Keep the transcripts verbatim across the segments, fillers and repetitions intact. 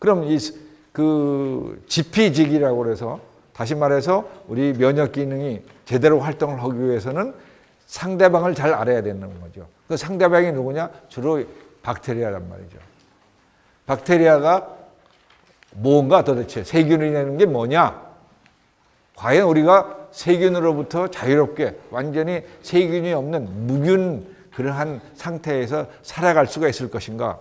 그럼 이 그 지피직이라고 그래서 다시 말해서 우리 면역 기능이 제대로 활동을 하기 위해서는 상대방을 잘 알아야 되는 거죠. 그 상대방이 누구냐? 주로 박테리아란 말이죠. 박테리아가 뭔가 도대체 세균이라는 게 뭐냐? 과연 우리가 세균으로부터 자유롭게 완전히 세균이 없는 무균 그러한 상태에서 살아갈 수가 있을 것인가?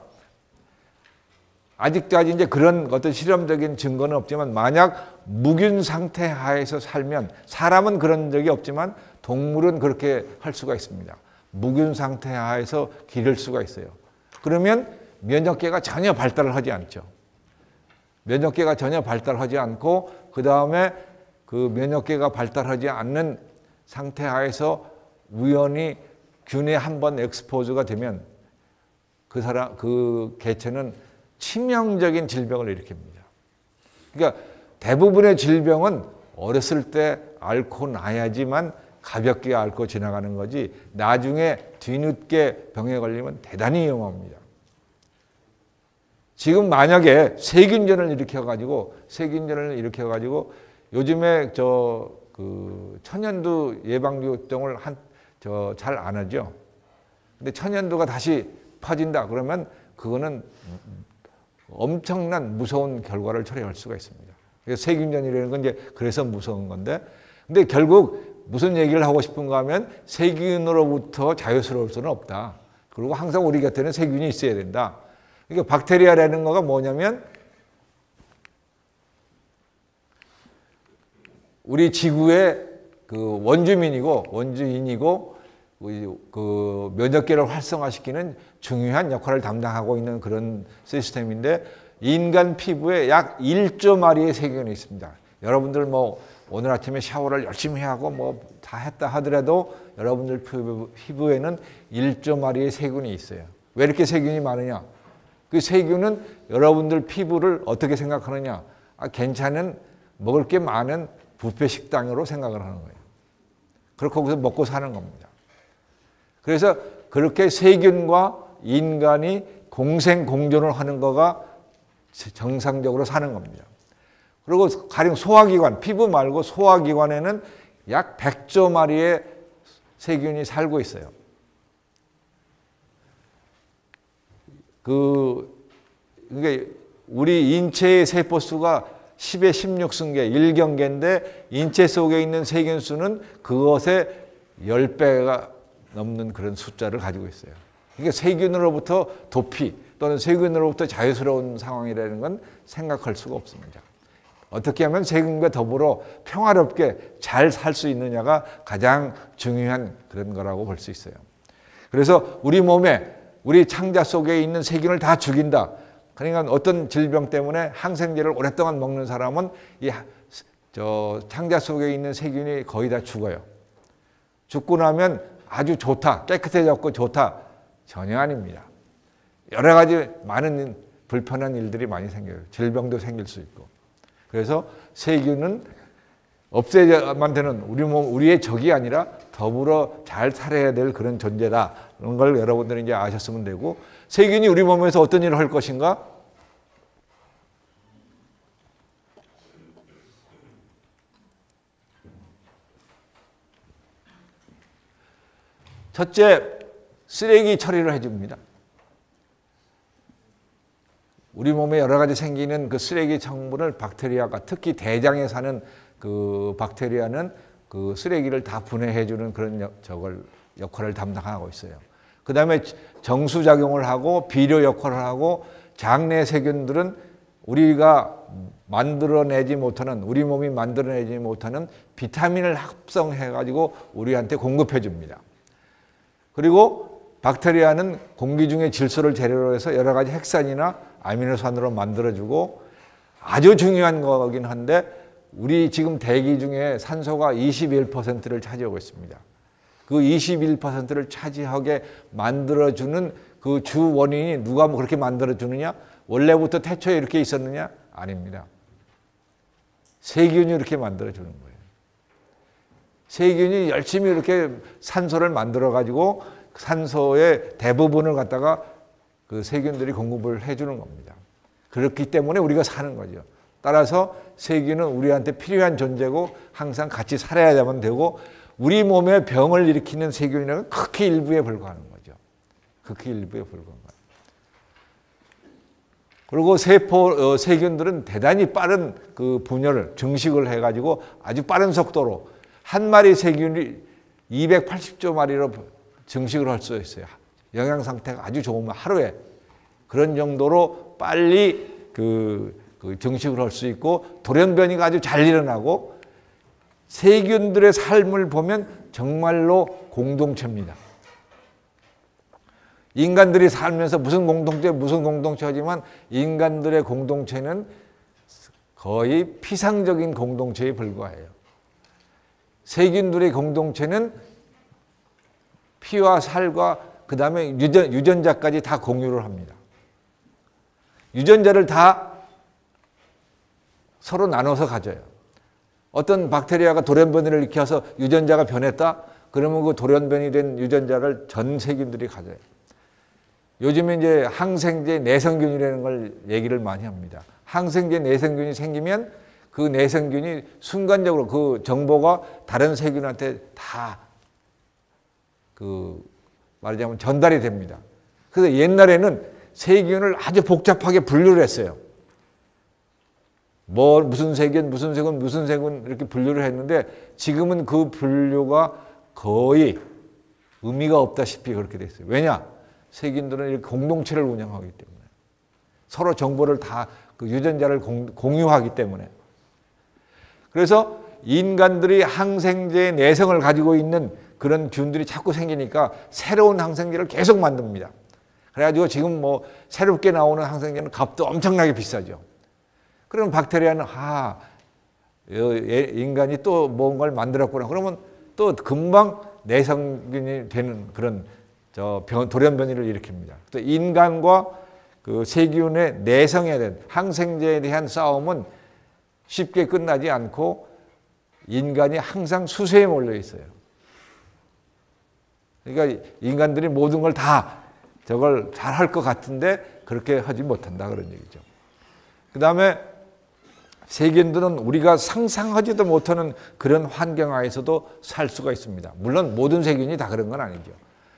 아직까지 이제 그런 어떤 실험적인 증거는 없지만 만약 무균 상태 하에서 살면 사람은 그런 적이 없지만 동물은 그렇게 할 수가 있습니다. 무균 상태 하에서 기를 수가 있어요. 그러면 면역계가 전혀 발달을 하지 않죠. 면역계가 전혀 발달하지 않고 그 다음에 그 면역계가 발달하지 않는 상태 하에서 우연히 균에 한번 엑스포즈가 되면 그 사람 그 개체는 치명적인 질병을 일으킵니다. 그러니까 대부분의 질병은 어렸을 때 앓고 나야지만 가볍게 앓고 지나가는 거지 나중에 뒤늦게 병에 걸리면 대단히 위험합니다. 지금 만약에 세균전을 일으켜가지고 세균전을 일으켜가지고 요즘에 저 그 천연두 예방주동을 한 저 잘 안 하죠. 근데 천연두가 다시 퍼진다 그러면 그거는 엄청난 무서운 결과를 초래할 수가 있습니다. 세균전이라는 건 이제 그래서 무서운 건데, 근데 결국 무슨 얘기를 하고 싶은가 하면 세균으로부터 자유스러울 수는 없다. 그리고 항상 우리 곁에는 세균이 있어야 된다. 그러니까 박테리아라는 거가 뭐냐면 우리 지구의 그 원주민이고 원주인이고 그 면역계를 활성화시키는 중요한 역할을 담당하고 있는 그런 시스템인데 인간 피부에 약 일조 마리의 세균이 있습니다. 여러분들 뭐 오늘 아침에 샤워를 열심히 하고 뭐 다 했다 하더라도 여러분들 피부, 피부에는 일조 마리의 세균이 있어요. 왜 이렇게 세균이 많으냐? 그 세균은 여러분들 피부를 어떻게 생각하느냐? 아, 괜찮은 먹을 게 많은 뷔페 식당으로 생각을 하는 거예요. 그렇게 거기서 먹고 사는 겁니다. 그래서 그렇게 세균과 인간이 공생 공존을 하는 거가 정상적으로 사는 겁니다. 그리고 가령 소화기관, 피부 말고 소화기관에는 약 백조 마리의 세균이 살고 있어요. 그, 그게 우리 인체의 세포수가 십에 십육 승계, 일 경계인데 인체 속에 있는 세균 수는 그것의 십 배가 넘는 그런 숫자를 가지고 있어요. 그러니까 세균으로부터 도피 또는 세균으로부터 자유스러운 상황이라는 건 생각할 수가 없습니다. 어떻게 하면 세균과 더불어 평화롭게 잘 살 수 있느냐가 가장 중요한 그런 거라고 볼 수 있어요. 그래서 우리 몸에 우리 창자 속에 있는 세균을 다 죽인다. 그러니까 어떤 질병 때문에 항생제를 오랫동안 먹는 사람은 이 저 창자 속에 있는 세균이 거의 다 죽어요. 죽고 나면 아주 좋다, 깨끗해졌고 좋다. 전혀 아닙니다. 여러 가지 많은 불편한 일들이 많이 생겨요. 질병도 생길 수 있고. 그래서 세균은 없애야만 되는 우리 몸, 우리의 적이 아니라 더불어 잘 살아야 될 그런 존재다. 그런 걸 여러분들이 이제 아셨으면 되고, 세균이 우리 몸에서 어떤 일을 할 것인가? 첫째, 쓰레기 처리를 해줍니다. 우리 몸에 여러 가지 생기는 그 쓰레기 성분을 박테리아가, 특히 대장에 사는 그 박테리아는 그 쓰레기를 다 분해해주는 그런 역, 저걸 역할을 담당하고 있어요. 그 다음에 정수작용을 하고 비료 역할을 하고 장내 세균들은 우리가 만들어내지 못하는, 우리 몸이 만들어내지 못하는 비타민을 합성해가지고 우리한테 공급해 줍니다. 그리고 박테리아는 공기 중에 질소를 재료로 해서 여러 가지 핵산이나 아미노산으로 만들어주고 아주 중요한 거긴 한데 우리 지금 대기 중에 산소가 이십일 퍼센트를 차지하고 있습니다. 그 이십일 퍼센트를 차지하게 만들어주는 그 주 원인이 누가 뭐 그렇게 만들어주느냐? 원래부터 태초에 이렇게 있었느냐? 아닙니다. 세균이 이렇게 만들어주는 거예요. 세균이 열심히 이렇게 산소를 만들어가지고 산소의 대부분을 갖다가 그 세균들이 공급을 해주는 겁니다. 그렇기 때문에 우리가 사는 거죠. 따라서 세균은 우리한테 필요한 존재고 항상 같이 살아야만 되고 우리 몸에 병을 일으키는 세균이라는 극히 일부에 불과하는 거죠. 극히 일부에 불과한 거예요. 그리고 세포 어, 세균들은 대단히 빠른 그 분열을 증식을 해가지고 아주 빠른 속도로 한 마리 세균이 이백팔십조 마리로 증식을 할 수 있어요. 영양 상태가 아주 좋으면 하루에 그런 정도로 빨리 그, 그 증식을 할 수 있고 돌연변이가 아주 잘 일어나고 세균들의 삶을 보면 정말로 공동체입니다. 인간들이 살면서 무슨 공동체, 무슨 공동체 하지만 인간들의 공동체는 거의 피상적인 공동체에 불과해요. 세균들의 공동체는 피와 살과 그 다음에 유전, 유전자까지 다 공유를 합니다. 유전자를 다 서로 나눠서 가져요. 어떤 박테리아가 돌연변이를 일으켜서 유전자가 변했다? 그러면 그 돌연변이 된 유전자를 전 세균들이 가져요. 요즘에 이제 항생제 내성균이라는 걸 얘기를 많이 합니다. 항생제 내성균이 생기면 그 내성균이 순간적으로 그 정보가 다른 세균한테 다 그 말하자면 전달이 됩니다. 그래서 옛날에는 세균을 아주 복잡하게 분류를 했어요. 뭐 무슨 세균, 무슨 세균, 무슨 세균 이렇게 분류를 했는데 지금은 그 분류가 거의 의미가 없다시피 그렇게 됐어요. 왜냐? 세균들은 이렇게 공동체를 운영하기 때문에 서로 정보를 다 그 유전자를 공, 공유하기 때문에 그래서 인간들이 항생제의 내성을 가지고 있는 그런 균들이 자꾸 생기니까 새로운 항생제를 계속 만듭니다. 그래가지고 지금 뭐 새롭게 나오는 항생제는 값도 엄청나게 비싸죠. 그러면 박테리아는 아 인간이 또 뭔가를 만들었구나. 그러면 또 금방 내성균이 되는 그런 저 병, 돌연변이를 일으킵니다. 또 인간과 그 세균의 내성에 대한 항생제에 대한 싸움은 쉽게 끝나지 않고 인간이 항상 수세에 몰려 있어요. 그러니까 인간들이 모든 걸 다 저걸 잘 할 것 같은데 그렇게 하지 못한다 그런 얘기죠. 그 다음에 세균들은 우리가 상상하지도 못하는 그런 환경 하에서도 살 수가 있습니다. 물론 모든 세균이 다 그런 건 아니죠.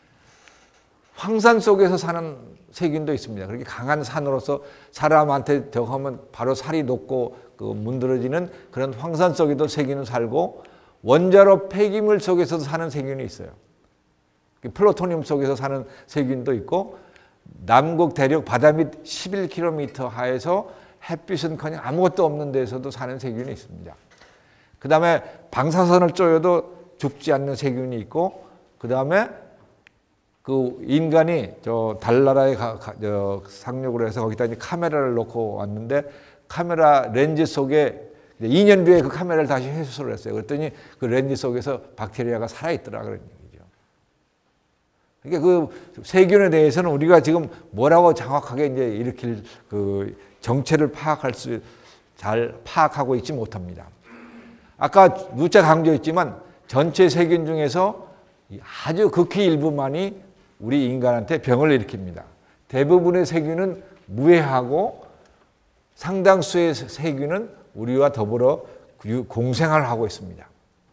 황산 속에서 사는 세균도 있습니다. 그렇게 강한 산으로서 사람한테 저하면 바로 살이 녹고 그 문드러지는 그런 황산 속에도 세균은 살고 원자로 폐기물 속에서도 사는 세균이 있어요. 플루토늄 속에서 사는 세균도 있고 남극 대륙 바다 밑 십일 킬로미터 하에서 햇빛은커녕 아무것도 없는 데서도 사는 세균이 있습니다. 그 다음에 방사선을 쬐어도 죽지 않는 세균이 있고 그 다음에 그 인간이 저 달나라에 가, 가, 저 상륙을 해서 거기다 이제 카메라를 놓고 왔는데 카메라 렌즈 속에 이 년 뒤에 그 카메라를 다시 회수를 했어요. 그랬더니 그 렌즈 속에서 박테리아가 살아있더라 그런 얘기죠. 그러니까 그 세균에 대해서는 우리가 지금 뭐라고 정확하게 이제 일으킬 그 정체를 파악할 수 잘 파악하고 있지 못합니다. 아까 누차 강조했지만 전체 세균 중에서 아주 극히 일부만이 우리 인간한테 병을 일으킵니다. 대부분의 세균은 무해하고 상당수의 세균은 우리와 더불어 공생활을 하고 있습니다.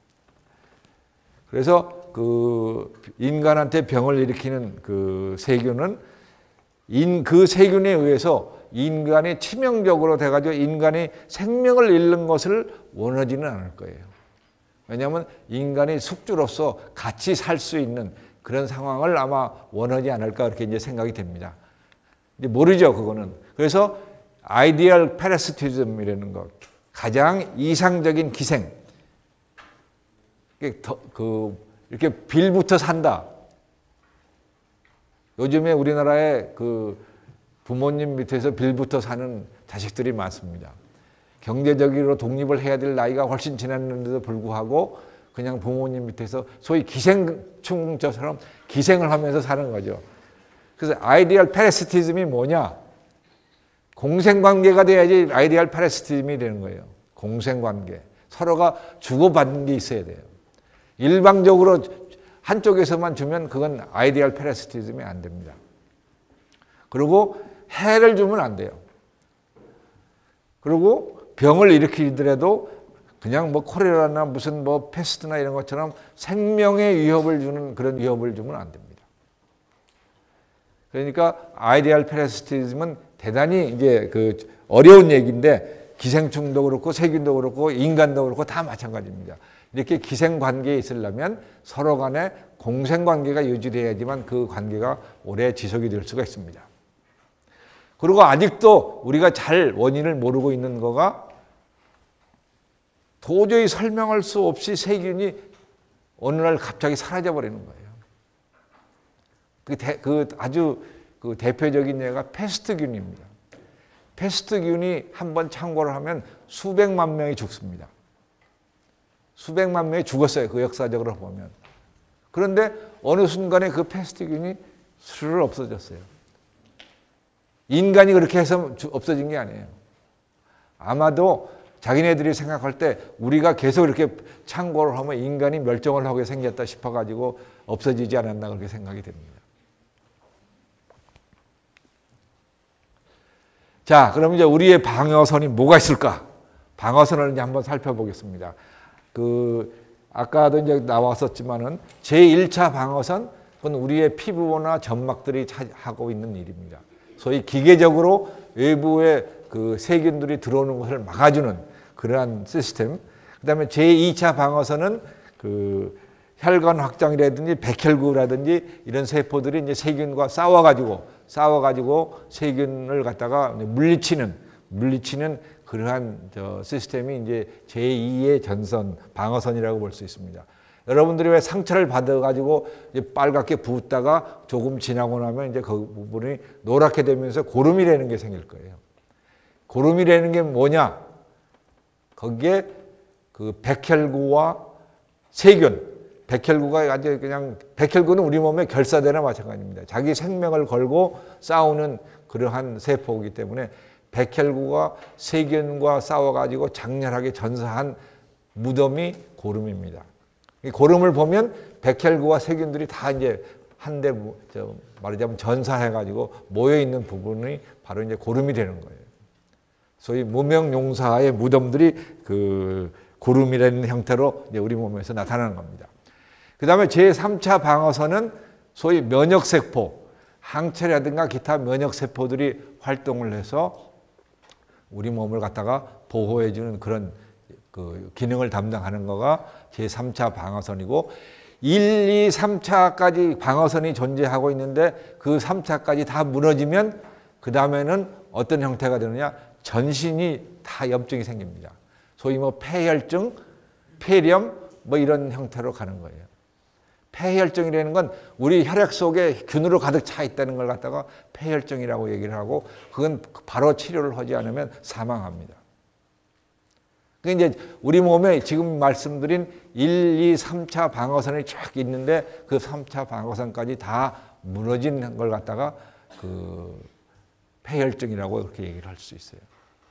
그래서 그 인간한테 병을 일으키는 그 세균은 인, 그 세균에 의해서 인간이 치명적으로 돼가지고 인간이 생명을 잃는 것을 원하지는 않을 거예요. 왜냐하면 인간이 숙주로서 같이 살 수 있는 그런 상황을 아마 원하지 않을까 그렇게 이제 생각이 됩니다. 이제 모르죠 그거는. 그래서 아이디얼 패러시티즘이라는 것, 가장 이상적인 기생. 그 이렇게 빌부터 산다. 요즘에 우리나라에 그 부모님 밑에서 빌부터 사는 자식들이 많습니다. 경제적으로 독립을 해야 될 나이가 훨씬 지났는데도 불구하고 그냥 부모님 밑에서 소위 기생충처럼 기생을 하면서 사는 거죠. 그래서 아이디얼 패러시티즘이 뭐냐? 공생관계가 돼야지 아이디얼 패러시티즘이 되는 거예요. 공생관계. 서로가 주고받는 게 있어야 돼요. 일방적으로 한쪽에서만 주면 그건 아이디얼 패러시티즘이 안 됩니다. 그리고 해를 주면 안 돼요. 그리고 병을 일으키더라도 그냥 뭐 콜레라나 무슨 뭐 패스트나 이런 것처럼 생명에 위협을 주는 그런 위협을 주면 안 됩니다. 그러니까 아이디얼 패러시티즘은 대단히 이제 그 어려운 얘기인데 기생충도 그렇고 세균도 그렇고 인간도 그렇고 다 마찬가지입니다. 이렇게 기생 관계에 있으려면 서로 간에 공생 관계가 유지돼야지만 그 관계가 오래 지속이 될 수가 있습니다. 그리고 아직도 우리가 잘 원인을 모르고 있는 거가 도저히 설명할 수 없이 세균이 어느 날 갑자기 사라져 버리는 거예요. 그, 대, 그 아주 그 대표적인 예가 패스트균입니다. 패스트균이 한번 창궐을 하면 수백만 명이 죽습니다. 수백만 명이 죽었어요. 그 역사적으로 보면. 그런데 어느 순간에 그 패스트균이 스르르 없어졌어요. 인간이 그렇게 해서 없어진 게 아니에요. 아마도 자기네들이 생각할 때 우리가 계속 이렇게 창궐을 하면 인간이 멸종을 하게 생겼다 싶어가지고 없어지지 않았나 그렇게 생각이 됩니다. 자, 그럼 이제 우리의 방어선이 뭐가 있을까? 방어선을 이제 한번 살펴보겠습니다. 그 아까도 이제 나왔었지만은 제일 차 방어선 그건 우리의 피부나 점막들이 하고 있는 일입니다. 소위 기계적으로 외부의 그 세균들이 들어오는 것을 막아주는 그러한 시스템. 그다음에 제이 차 방어선은 그 혈관 확장이라든지 백혈구라든지 이런 세포들이 이제 세균과 싸워가지고 싸워가지고 세균을 갖다가 물리치는 물리치는 그러한 저 시스템이 이제 제이의 전선 방어선이라고 볼 수 있습니다. 여러분들이 왜 상처를 받아가지고 이제 빨갛게 부었다가 조금 지나고 나면 이제 그 부분이 노랗게 되면서 고름이라는 게 생길 거예요. 고름이라는 게 뭐냐? 거기에 그 백혈구와 세균. 백혈구가 아주 그냥 백혈구는 우리 몸의 결사대나 마찬가지입니다. 자기 생명을 걸고 싸우는 그러한 세포이기 때문에 백혈구가 세균과 싸워가지고 장렬하게 전사한 무덤이 고름입니다. 이 고름을 보면 백혈구와 세균들이 다 이제 한데 말하자면 전사해가지고 모여 있는 부분이 바로 이제 고름이 되는 거예요. 소위 무명용사의 무덤들이 그 고름이라는 형태로 이제 우리 몸에서 나타나는 겁니다. 그 다음에 제삼 차 방어선은 소위 면역세포, 항체라든가 기타 면역세포들이 활동을 해서 우리 몸을 갖다가 보호해주는 그런 그 기능을 담당하는 거가 제삼 차 방어선이고 일, 이, 삼 차까지 방어선이 존재하고 있는데 그 삼 차까지 다 무너지면 그 다음에는 어떤 형태가 되느냐? 전신이 다 염증이 생깁니다. 소위 뭐 폐혈증, 폐렴 뭐 이런 형태로 가는 거예요. 폐혈증이라는 건 우리 혈액 속에 균으로 가득 차 있다는 걸 갖다가 폐혈증이라고 얘기를 하고 그건 바로 치료를 하지 않으면 사망합니다. 그러니까 이제 우리 몸에 지금 말씀드린 일, 이, 삼 차 방어선이 쫙 있는데 그 삼 차 방어선까지 다 무너진 걸 갖다가 그 폐혈증이라고 그렇게 얘기를 할 수 있어요.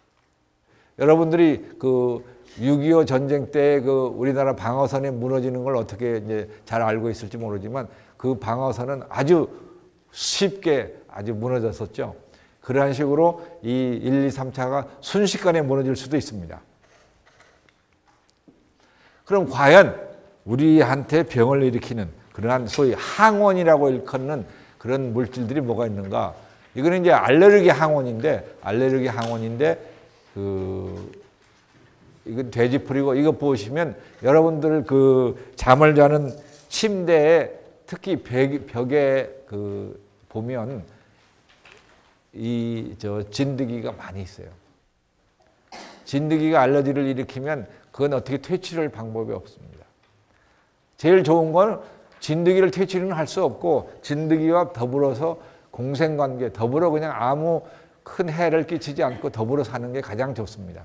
여러분들이 그 육이오 전쟁 때 그 우리나라 방어선이 무너지는 걸 어떻게 이제 잘 알고 있을지 모르지만 그 방어선은 아주 쉽게 아주 무너졌었죠. 그러한 식으로 이 일, 이, 삼 차가 순식간에 무너질 수도 있습니다. 그럼 과연 우리한테 병을 일으키는 그러한 소위 항원이라고 일컫는 그런 물질들이 뭐가 있는가? 이거는 이제 알레르기 항원인데 알레르기 항원인데 그 이건 돼지풀이고 이거 보시면 여러분들 그 잠을 자는 침대에 특히 벽, 벽에 그 보면 이 저 진드기가 많이 있어요. 진드기가 알러지를 일으키면 그건 어떻게 퇴치할 방법이 없습니다. 제일 좋은 건 진드기를 퇴치는 할 수 없고 진드기와 더불어서 공생관계, 더불어 그냥 아무 큰 해를 끼치지 않고 더불어 사는 게 가장 좋습니다.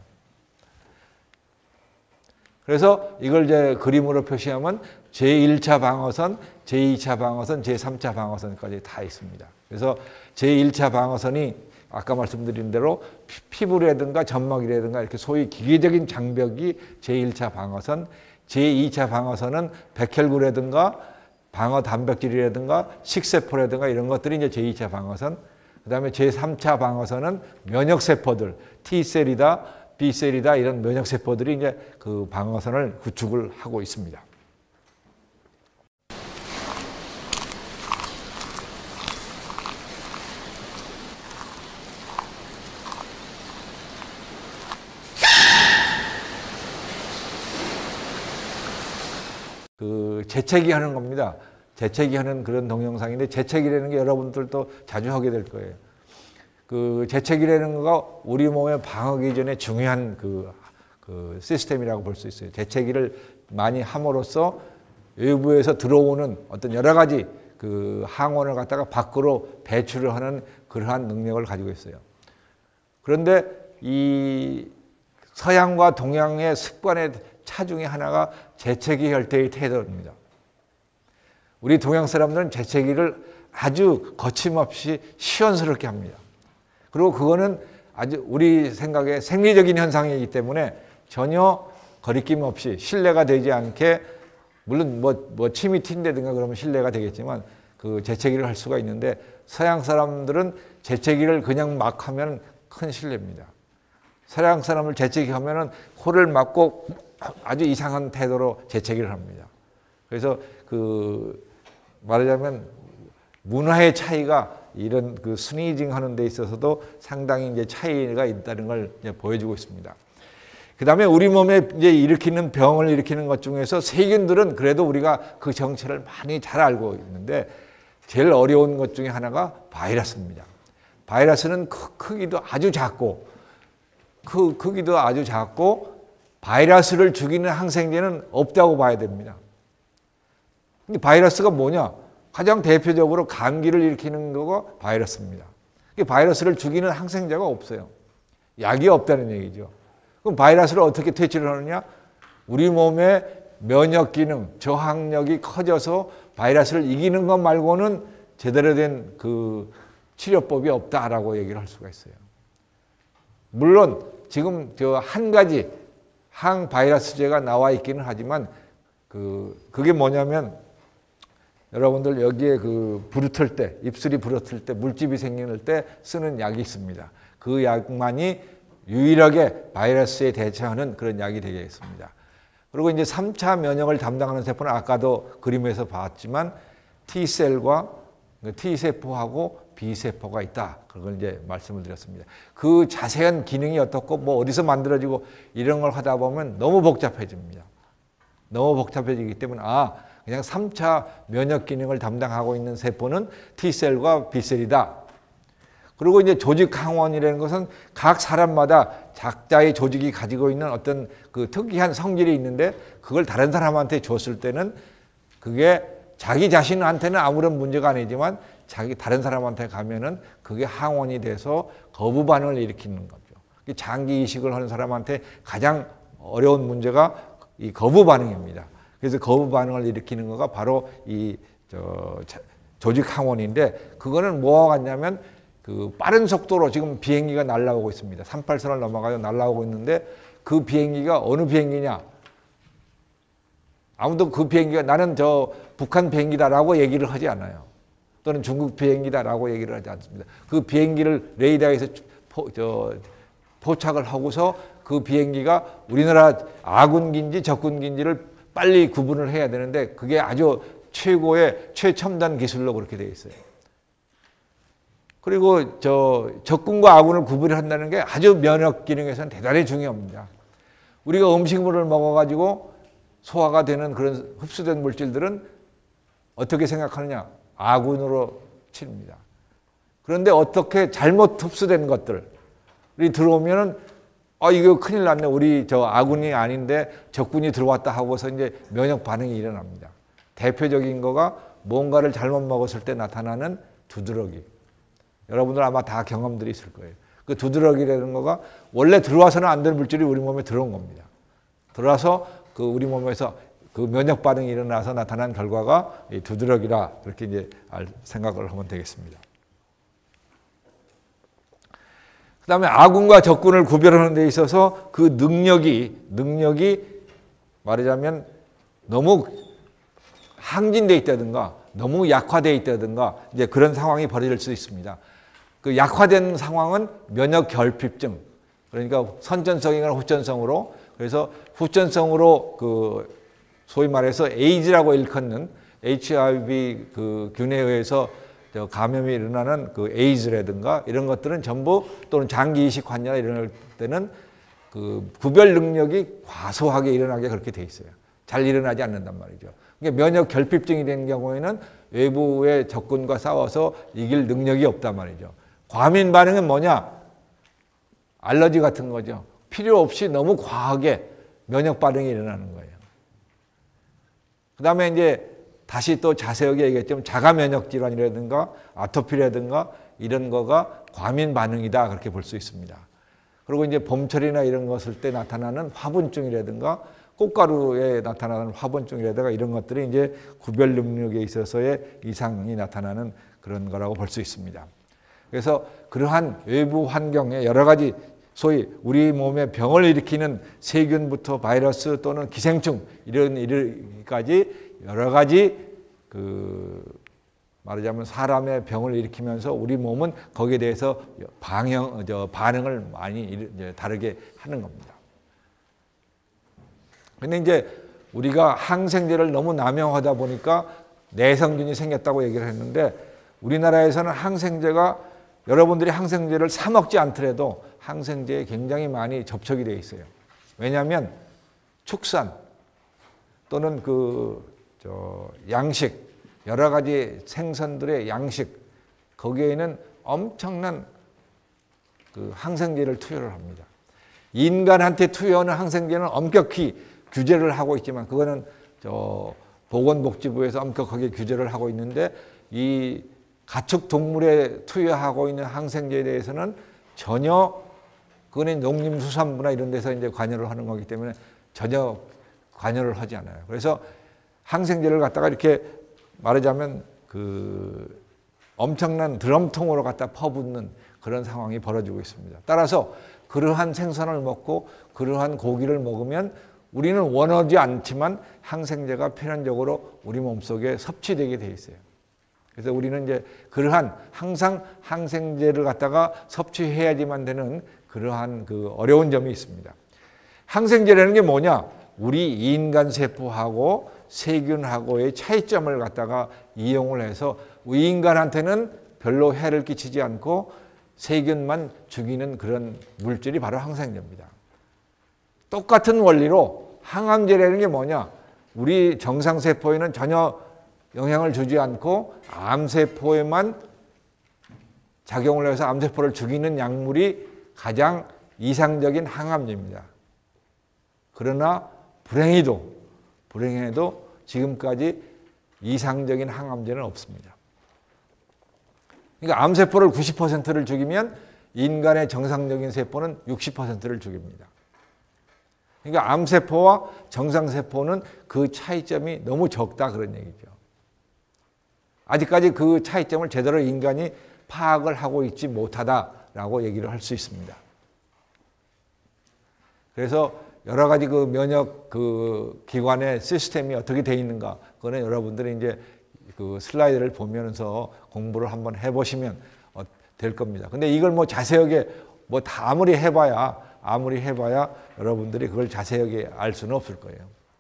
그래서 이걸 이제 그림으로 표시하면 제일 차 방어선, 제이 차 방어선, 제삼 차 방어선까지 다 있습니다. 그래서 제일 차 방어선이 아까 말씀드린 대로 피부라든가 점막이라든가 이렇게 소위 기계적인 장벽이 제일 차 방어선, 제이 차 방어선은 백혈구라든가 방어 단백질이라든가 식세포라든가 이런 것들이 이제 제이 차 방어선, 그 다음에 제삼 차 방어선은 면역세포들, T셀이다, B셀이다 이런 면역세포들이 이제 그 방어선을 구축을 하고 있습니다. 그 재채기 하는 겁니다. 재채기 하는 그런 동영상인데 재채기라는 게 여러분들도 자주 하게 될 거예요. 그 재채기라는 거가 우리 몸의 방어 기전에 중요한 그, 그 시스템이라고 볼 수 있어요. 재채기를 많이 함으로써 외부에서 들어오는 어떤 여러 가지 그 항원을 갖다가 밖으로 배출을 하는 그러한 능력을 가지고 있어요. 그런데 이 서양과 동양의 습관의 차 중에 하나가 재채기 할 때의 태도입니다. 우리 동양 사람들은 재채기를 아주 거침없이 시원스럽게 합니다. 그리고 그거는 아주 우리 생각에 생리적인 현상이기 때문에 전혀 거리낌 없이 신뢰가 되지 않게, 물론 뭐, 뭐 침이 튄다든가 그러면 신뢰가 되겠지만 그 재채기를 할 수가 있는데, 서양 사람들은 재채기를 그냥 막 하면 큰 실례입니다. 서양 사람을 재채기 하면은 코를 막고 아주 이상한 태도로 재채기를 합니다. 그래서 그 말하자면 문화의 차이가 이런 그 스니징 하는 데 있어서도 상당히 이제 차이가 있다는 걸 이제 보여주고 있습니다. 그 다음에 우리 몸에 이제 일으키는 병을 일으키는 것 중에서 세균들은 그래도 우리가 그 정체를 많이 잘 알고 있는데, 제일 어려운 것 중에 하나가 바이러스입니다. 바이러스는 크기도 아주 작고, 그 크기도 아주 작고, 바이러스를 죽이는 항생제는 없다고 봐야 됩니다. 근데 바이러스가 뭐냐? 가장 대표적으로 감기를 일으키는 거가 바이러스입니다. 바이러스를 죽이는 항생제가 없어요. 약이 없다는 얘기죠. 그럼 바이러스를 어떻게 퇴치를 하느냐? 우리 몸의 면역 기능, 저항력이 커져서 바이러스를 이기는 것 말고는 제대로 된 그 치료법이 없다라고 얘기를 할 수가 있어요. 물론 지금 저 한 가지 항바이러스제가 나와 있기는 하지만 그 그게 뭐냐면, 여러분들 여기에 그 부르틀 때, 입술이 부르틀 때, 물집이 생길 때 쓰는 약이 있습니다. 그 약만이 유일하게 바이러스에 대처하는 그런 약이 되겠습니다. 그리고 이제 삼 차 면역을 담당하는 세포는 아까도 그림에서 봤지만 T셀과 T세포하고 B세포가 있다. 그걸 이제 말씀을 드렸습니다. 그 자세한 기능이 어떻고 뭐 어디서 만들어지고 이런 걸 하다 보면 너무 복잡해집니다. 너무 복잡해지기 때문에 아, 그냥 삼 차 면역 기능을 담당하고 있는 세포는 T셀과 B셀이다. 그리고 이제 조직 항원이라는 것은 각 사람마다 각자의 조직이 가지고 있는 어떤 그 특이한 성질이 있는데, 그걸 다른 사람한테 줬을 때는 그게 자기 자신한테는 아무런 문제가 아니지만 자기 다른 사람한테 가면은 그게 항원이 돼서 거부 반응을 일으키는 거죠. 장기 이식을 하는 사람한테 가장 어려운 문제가 이 거부 반응입니다. 그래서 거부 반응을 일으키는 거가 바로 이 저 조직 항원인데, 그거는 뭐와 같냐면 그 빠른 속도로 지금 비행기가 날아오고 있습니다. 삼팔선을 넘어가서 날아오고 있는데, 그 비행기가 어느 비행기냐? 아무도 그 비행기가 나는 저 북한 비행기다라고 얘기를 하지 않아요. 또는 중국 비행기다라고 얘기를 하지 않습니다. 그 비행기를 레이더에서 포, 저, 포착을 하고서 그 비행기가 우리나라 아군기인지 적군기인지를 빨리 구분을 해야 되는데, 그게 아주 최고의 최첨단 기술로 그렇게 되어 있어요. 그리고 저 적군과 아군을 구분한다는 게 아주 면역 기능에서는 대단히 중요합니다. 우리가 음식물을 먹어가지고 소화가 되는 그런 흡수된 물질들은 어떻게 생각하느냐? 아군으로 칩니다. 그런데 어떻게 잘못 흡수된 것들이 들어오면은 아, 이거 큰일 났네. 우리 저 아군이 아닌데 적군이 들어왔다 하고서 이제 면역 반응이 일어납니다. 대표적인 거가 뭔가를 잘못 먹었을 때 나타나는 두드러기. 여러분들 아마 다 경험들이 있을 거예요. 그 두드러기라는 거가 원래 들어와서는 안 될 물질이 우리 몸에 들어온 겁니다. 들어와서 그 우리 몸에서 그 면역 반응이 일어나서 나타난 결과가 이 두드러기라, 그렇게 이제 알 생각을 하면 되겠습니다. 그 다음에 아군과 적군을 구별하는 데 있어서 그 능력이, 능력이 말하자면 너무 항진되어 있다든가 너무 약화되어 있다든가 이제 그런 상황이 벌어질 수 있습니다. 그 약화된 상황은 면역 결핍증. 그러니까 선천성이나 후천성으로, 그래서 후천성으로 그 소위 말해서 에이즈라고 일컫는 에이치아이브이 그 균에 의해서 감염이 일어나는 그 에이즈라든가 이런 것들은 전부, 또는 장기 이식 환자나 이런 때는 그 구별 능력이 과소하게 일어나게 그렇게 돼 있어요. 잘 일어나지 않는단 말이죠. 그러니까 면역 결핍증이 된 경우에는 외부의 적군과 싸워서 이길 능력이 없단 말이죠. 과민 반응은 뭐냐? 알러지 같은 거죠. 필요 없이 너무 과하게 면역 반응이 일어나는 거예요. 그 다음에 이제 다시 또 자세하게 얘기했지만 자가 면역 질환이라든가 아토피라든가 이런 거가 과민 반응이다, 그렇게 볼 수 있습니다. 그리고 이제 봄철이나 이런 것을 때 나타나는 화분증이라든가 꽃가루에 나타나는 화분증이라든가 이런 것들이 이제 구별 능력에 있어서의 이상이 나타나는 그런 거라고 볼 수 있습니다. 그래서 그러한 외부 환경에 여러 가지 소위 우리 몸에 병을 일으키는 세균부터 바이러스 또는 기생충 이런 일까지 여러 가지 그 말하자면 사람의 병을 일으키면서 우리 몸은 거기에 대해서 방형, 저 반응을 많이 이제 다르게 하는 겁니다. 근데 이제 우리가 항생제를 너무 남용하다 보니까 내성균이 생겼다고 얘기를 했는데, 우리나라에서는 항생제가, 여러분들이 항생제를 사 먹지 않더라도 항생제에 굉장히 많이 접촉이 되어 있어요. 왜냐하면 축산 또는 그 저 양식, 여러 가지 생선들의 양식, 거기에는 엄청난 그 항생제를 투여를 합니다. 인간한테 투여하는 항생제는 엄격히 규제를 하고 있지만, 그거는 저 보건복지부에서 엄격하게 규제를 하고 있는데, 이 가축 동물에 투여하고 있는 항생제에 대해서는 전혀, 그거는 농림수산부나 이런 데서 이제 관여를 하는 거기 때문에 전혀 관여를 하지 않아요. 그래서 항생제를 갖다가 이렇게 말하자면 그 엄청난 드럼통으로 갖다 퍼붓는 그런 상황이 벌어지고 있습니다. 따라서 그러한 생선을 먹고 그러한 고기를 먹으면 우리는 원하지 않지만 항생제가 필연적으로 우리 몸속에 섭취되게 돼 있어요. 그래서 우리는 이제 그러한 항상 항생제를 갖다가 섭취해야지만 되는 그러한 그 어려운 점이 있습니다. 항생제라는 게 뭐냐? 우리 인간 세포하고 세균하고의 차이점을 갖다가 이용을 해서 우리 인간한테는 별로 해를 끼치지 않고 세균만 죽이는 그런 물질이 바로 항생제입니다. 똑같은 원리로 항암제라는 게 뭐냐? 우리 정상세포에는 전혀 영향을 주지 않고 암세포에만 작용을 해서 암세포를 죽이는 약물이 가장 이상적인 항암제입니다. 그러나 불행히도 불행히도 지금까지 이상적인 항암제는 없습니다. 그러니까 암세포를 구십 퍼센트를 죽이면 인간의 정상적인 세포는 육십 퍼센트를 죽입니다. 그러니까 암세포와 정상세포는 그 차이점이 너무 적다, 그런 얘기죠. 아직까지 그 차이점을 제대로 인간이 파악을 하고 있지 못하다라고 얘기를 할 수 있습니다. 그래서 여러 가지 그 면역 그 기관의 시스템이 어떻게 되어 있는가, 그거는 여러분들이 이제 그 슬라이드를 보면서 공부를 한번 해보시면 될 겁니다. 근데 이걸 뭐 자세하게 뭐 다 아무리 해봐야 아무리 해봐야 여러분들이 그걸 자세하게 알 수는 없을 거예요.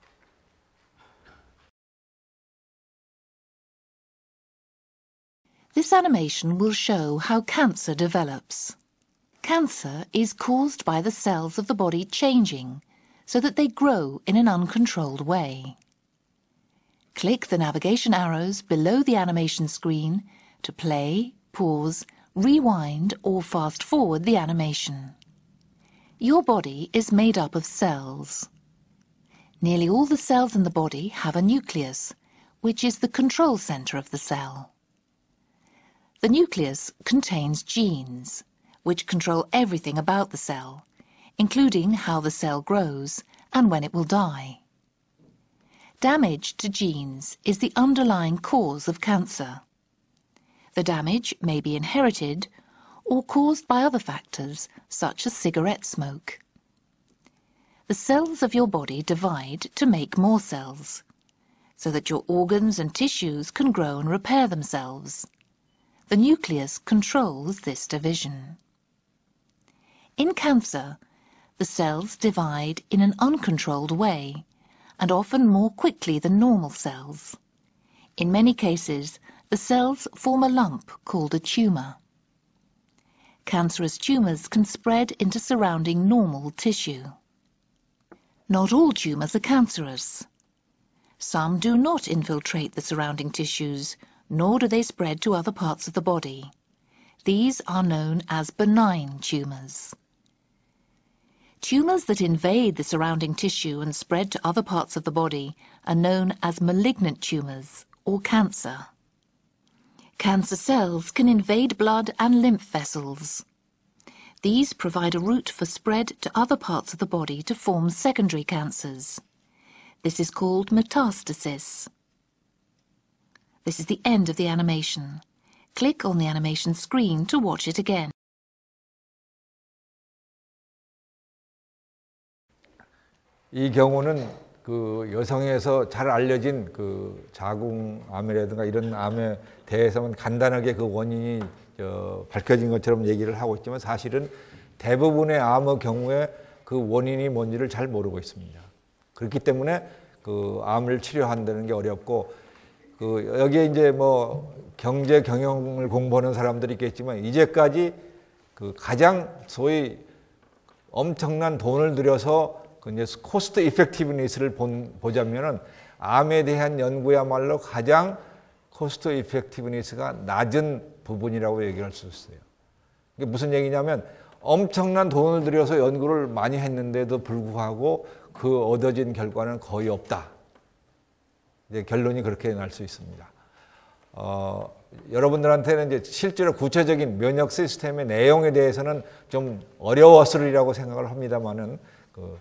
This animation will show how cancer develops. Cancer is caused by the cells of the body changing so that they grow in an uncontrolled way. Click the navigation arrows below the animation screen to play, pause, rewind or fast forward the animation. Your body is made up of cells. Nearly all the cells in the body have a nucleus, which is the control center of the cell. The nucleus contains genes, which control everything about the cell, including how the cell grows and when it will die. Damage to genes is the underlying cause of cancer. The damage may be inherited or caused by other factors, such as cigarette smoke. The cells of your body divide to make more cells, so that your organs and tissues can grow and repair themselves. The nucleus controls this division. In cancer, the cells divide in an uncontrolled way, and often more quickly than normal cells. In many cases, the cells form a lump called a tumour. Cancerous tumours can spread into surrounding normal tissue. Not all tumours are cancerous. Some do not infiltrate the surrounding tissues, nor do they spread to other parts of the body. These are known as benign tumours. Tumours that invade the surrounding tissue and spread to other parts of the body are known as malignant tumours or cancer. Cancer cells can invade blood and lymph vessels. These provide a route for spread to other parts of the body to form secondary cancers. This is called metastasis. This is the end of the animation. Click on the animation screen to watch it again. 이 경우는 그 여성에서 잘 알려진 그 자궁암이라든가 이런 암에 대해서는 간단하게 그 원인이 저 밝혀진 것처럼 얘기를 하고 있지만 사실은 대부분의 암의 경우에 그 원인이 뭔지를 잘 모르고 있습니다. 그렇기 때문에 그 암을 치료한다는 게 어렵고 그 여기에 이제 뭐 경제 경영을 공부하는 사람들이 있겠지만 이제까지 그 가장 소위 엄청난 돈을 들여서 그 이제 코스트 이펙티브니스를 보자면은 암에 대한 연구야말로 가장 코스트 이펙티브니스가 낮은 부분이라고 얘기할 수 있어요. 이게 무슨 얘기냐면 엄청난 돈을 들여서 연구를 많이 했는데도 불구하고 그 얻어진 결과는 거의 없다. 이제 결론이 그렇게 날 수 있습니다. 어, 여러분들한테는 이제 실제로 구체적인 면역 시스템의 내용에 대해서는 좀 어려웠으리라고 생각을 합니다만은 그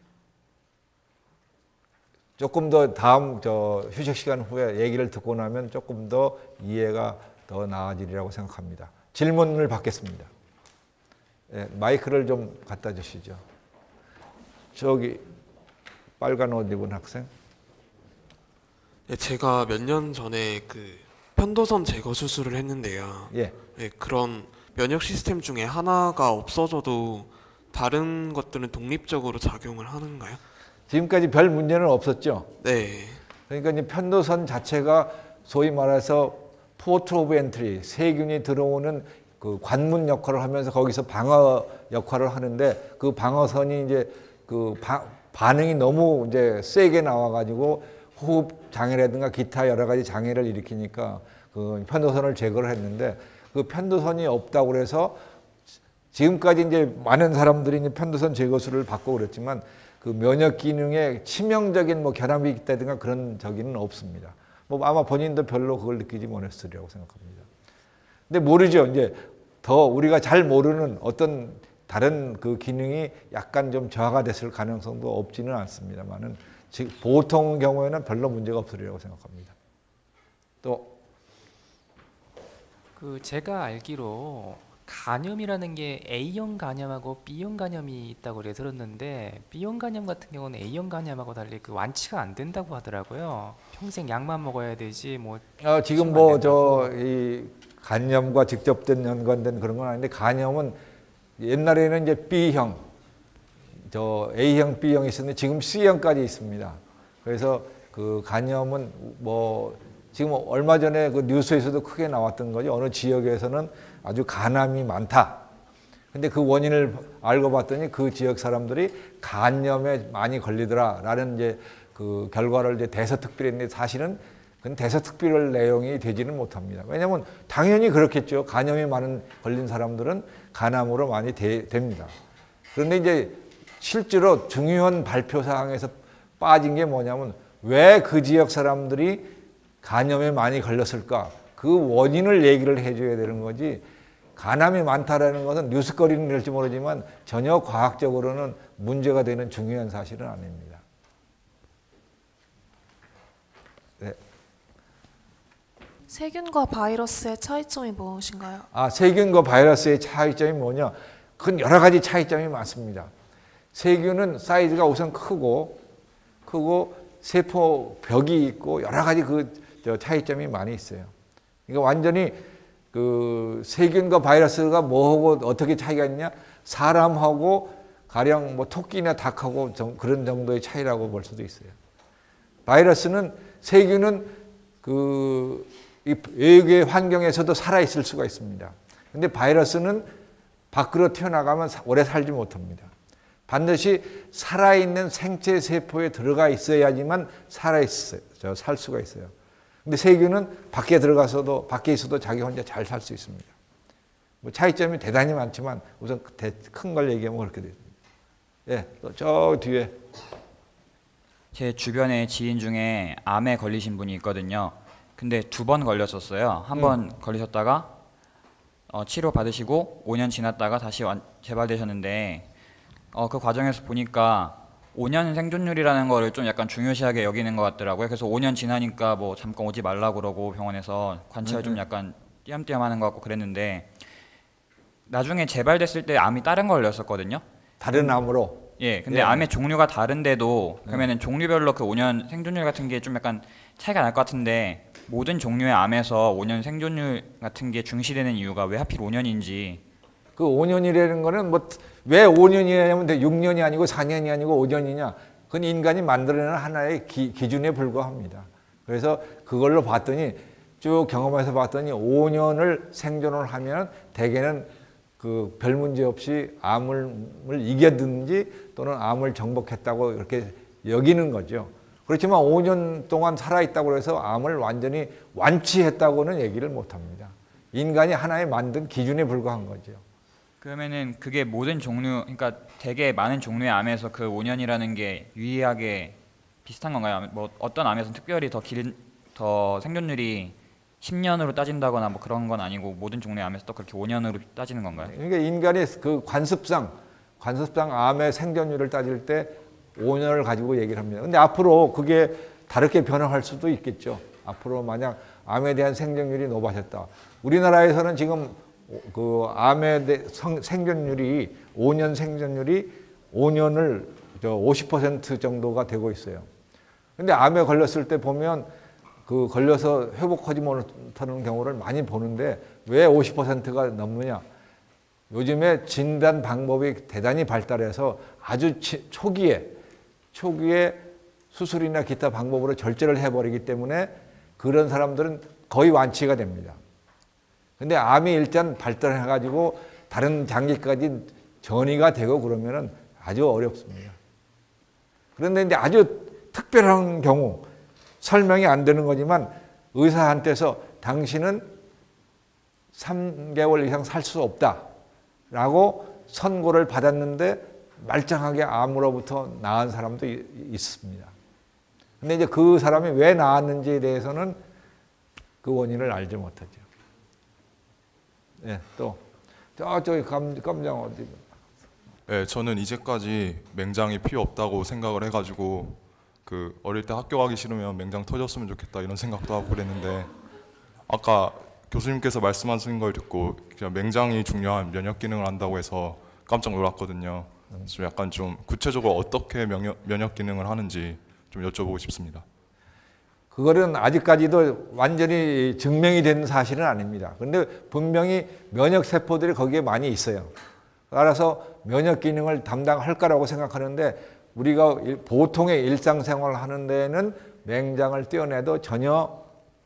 조금 더 다음 저 휴식 시간 후에 얘기를 듣고 나면 조금 더 이해가 더 나아지리라고 생각합니다. 질문을 받겠습니다. 네, 마이크를 좀 갖다 주시죠. 저기 빨간 옷 입은 학생. 네, 제가 몇 년 전에 그 편도선 제거 수술을 했는데요. 예. 네, 그런 면역 시스템 중에 하나가 없어져도 다른 것들은 독립적으로 작용을 하는가요? 지금까지 별 문제는 없었죠. 네. 그러니까 이제 편도선 자체가 소위 말해서 포트 오브 엔트리, 세균이 들어오는 그 관문 역할을 하면서 거기서 방어 역할을 하는데 그 방어선이 이제 그 바, 반응이 너무 이제 세게 나와가지고 호흡 장애라든가 기타 여러 가지 장애를 일으키니까 그 편도선을 제거를 했는데 그 편도선이 없다고 그래서 지금까지 이제 많은 사람들이 이제 편도선 제거술을 받고 그랬지만 그 면역 기능에 치명적인 뭐 결함이 있다든가 그런 적이는 없습니다. 뭐 아마 본인도 별로 그걸 느끼지 못했으리라고 생각합니다. 근데 모르죠. 이제 더 우리가 잘 모르는 어떤 다른 그 기능이 약간 좀 저하가 됐을 가능성도 없지는 않습니다만은 즉 보통 경우에는 별로 문제가 없으리라고 생각합니다. 또 그 제가 알기로 간염이라는 게 A형 간염하고 B형 간염이 있다고 그래 들었는데 B형 간염 같은 경우는 A형 간염하고 달리 그 완치가 안 된다고 하더라고요. 평생 약만 먹어야 되지 뭐. 어, 지금 뭐 저 이 간염과 직접된 연관된 그런 건 아닌데 간염은 옛날에는 이제 B형, 저 A형, B형이 있었는데 지금 C형까지 있습니다. 그래서 그 간염은 뭐 지금 얼마 전에 그 뉴스에서도 크게 나왔던 거죠. 어느 지역에서는 아주 간암이 많다. 근데 그 원인을 알고 봤더니 그 지역 사람들이 간염에 많이 걸리더라라는 이제 그 결과를 이제 대서특필했는데 사실은 그건 대서특필 내용이 되지는 못합니다. 왜냐하면 당연히 그렇겠죠. 간염이 많은 걸린 사람들은 간암으로 많이 되, 됩니다. 그런데 이제 실제로 중요한 발표 사항에서 빠진 게 뭐냐면 왜 그 지역 사람들이 간염에 많이 걸렸을까? 그 원인을 얘기를 해줘야 되는 거지. 간암이 많다라는 것은 뉴스거리는 될지 모르지만 전혀 과학적으로는 문제가 되는 중요한 사실은 아닙니다. 네. 세균과 바이러스의 차이점이 무엇인가요? 아, 세균과 바이러스의 차이점이 뭐냐? 그건 여러 가지 차이점이 많습니다. 세균은 사이즈가 우선 크고, 크고 세포 벽이 있고 여러 가지 그 차이점이 많이 있어요. 그러니까 완전히 그 세균과 바이러스가 뭐하고 어떻게 차이가 있냐? 사람하고 가령 뭐 토끼나 닭하고 정, 그런 정도의 차이라고 볼 수도 있어요. 바이러스는 세균은 그 이 외계 환경에서도 살아 있을 수가 있습니다. 근데 바이러스는 밖으로 튀어나가면 오래 살지 못합니다. 반드시 살아있는 생체 세포에 들어가 있어야지만 살아 있어요. 살 수가 있어요. 근데 세균은 밖에 들어가서도 밖에 있어도 자기 혼자 잘 살 수 있습니다. 뭐 차이점이 대단히 많지만 우선 큰 걸 얘기하면 그렇게 됩니다. 예, 또 저 뒤에 제 주변에 지인 중에 암에 걸리신 분이 있거든요. 근데 두 번 걸렸었어요. 한 번 음. 걸리셨다가 어, 치료 받으시고 오 년 지났다가 다시 완, 재발되셨는데 어, 그 과정에서 보니까 오 년 생존율이라는 거를 좀 약간 중요시하게 여기는 것 같더라고요. 그래서 오 년 지나니까 뭐 잠깐 오지 말라고 그러고 병원에서 관찰 좀 약간 띄엄띄엄 하는 것 같고 그랬는데 나중에 재발됐을 때 암이 다른 거 걸렸었거든요. 다른 암으로? 예, 근데 예. 암의 종류가 다른데도 그러면은 종류별로 그 오 년 생존율 같은 게 좀 약간 차이가 날 것 같은데 모든 종류의 암에서 오 년 생존율 같은 게 중시되는 이유가 왜 하필 오 년인지. 그 오 년이라는 거는 뭐 왜 오 년이냐면 육 년이 아니고 사 년이 아니고 오 년이냐. 그건 인간이 만들어내는 하나의 기, 기준에 불과합니다. 그래서 그걸로 봤더니 쭉 경험해서 봤더니 오 년을 생존을 하면 대개는 그 별 문제 없이 암을 이겨든지 또는 암을 정복했다고 이렇게 여기는 거죠. 그렇지만 오 년 동안 살아있다고 해서 암을 완전히 완치했다고는 얘기를 못합니다. 인간이 하나의 만든 기준에 불과한 거죠. 그러면은 그게 모든 종류, 그러니까 되게 많은 종류의 암에서 그 오 년이라는 게 유의하게 비슷한 건가요? 뭐 어떤 암에서는 특별히 더 길, 더 생존율이 십 년으로 따진다거나 뭐 그런 건 아니고 모든 종류의 암에서 또 그렇게 오 년으로 따지는 건가요? 그러니까 인간의 그 관습상, 관습상 암의 생존율을 따질 때 오 년을 가지고 얘기를 합니다. 근데 앞으로 그게 다르게 변화할 수도 있겠죠. 앞으로 만약 암에 대한 생존율이 높아졌다. 우리나라에서는 지금 그 암에 대한 생존율이 오 년 생존율이 오 년을 저 오십 퍼센트 정도가 되고 있어요. 근데 암에 걸렸을 때 보면 그 걸려서 회복하지 못하는 경우를 많이 보는데 왜 오십 퍼센트가 넘느냐? 요즘에 진단 방법이 대단히 발달해서 아주 치, 초기에 초기에 수술이나 기타 방법으로 절제를 해버리기 때문에 그런 사람들은 거의 완치가 됩니다. 근데 암이 일단 발달해가지고 다른 장기까지 전이가 되고 그러면은 아주 어렵습니다. 그런데 이제 아주 특별한 경우 설명이 안 되는 거지만 의사한테서 당신은 삼 개월 이상 살 수 없다라고 선고를 받았는데 말짱하게 암으로부터 나은 사람도 있습니다. 근데 이제 그 사람이 왜 나았는지에 대해서는 그 원인을 알지 못하죠. 예, 또 저쪽에 깜장 어디? 네, 저는 이제까지 맹장이 필요 없다고 생각을 해가지고 그 어릴 때 학교 가기 싫으면 맹장 터졌으면 좋겠다 이런 생각도 하고 그랬는데 아까 교수님께서 말씀하신 걸 듣고 그냥 맹장이 중요한 면역 기능을 한다고 해서 깜짝 놀랐거든요. 좀 약간 좀 구체적으로 어떻게 면역, 면역 기능을 하는지 좀 여쭤보고 싶습니다. 그거는 아직까지도 완전히 증명이 된 사실은 아닙니다. 그런데 분명히 면역 세포들이 거기에 많이 있어요. 따라서 면역 기능을 담당할 거라고 생각하는데 우리가 보통의 일상생활을 하는 데는 맹장을 떼어내도 전혀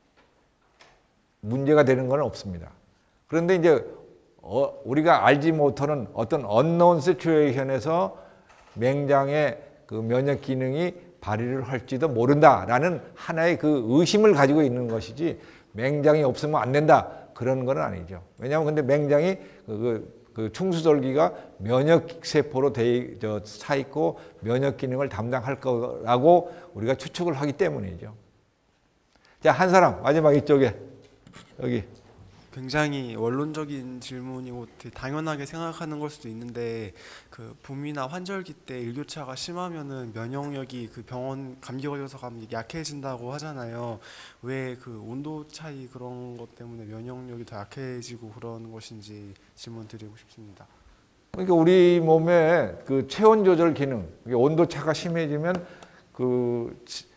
문제가 되는 건 없습니다. 그런데 이제 어, 우리가 알지 못하는 어떤 unknown situation에서 맹장의 그 면역 기능이 발휘를 할지도 모른다라는 하나의 그 의심을 가지고 있는 것이지 맹장이 없으면 안 된다 그런 건 아니죠. 왜냐하면 근데 맹장이 그, 그, 그 충수절기가 면역 세포로 돼, 저, 차 있고 면역 기능을 담당할 거라고 우리가 추측을 하기 때문이죠. 자, 한 사람 마지막 이쪽에 여기. 굉장히 원론적인 질문이고 되게 당연하게 생각하는 걸 수도 있는데 그 봄이나 환절기 때 일교차가 심하면은 면역력이 그 병원 감기 걸려서 가면 약해진다고 하잖아요. 왜 그 온도 차이 그런 것 때문에 면역력이 더 약해지고 그런 것인지 질문 드리고 싶습니다. 그러니까 우리 몸의 그 체온 조절 기능, 온도 차가 심해지면 그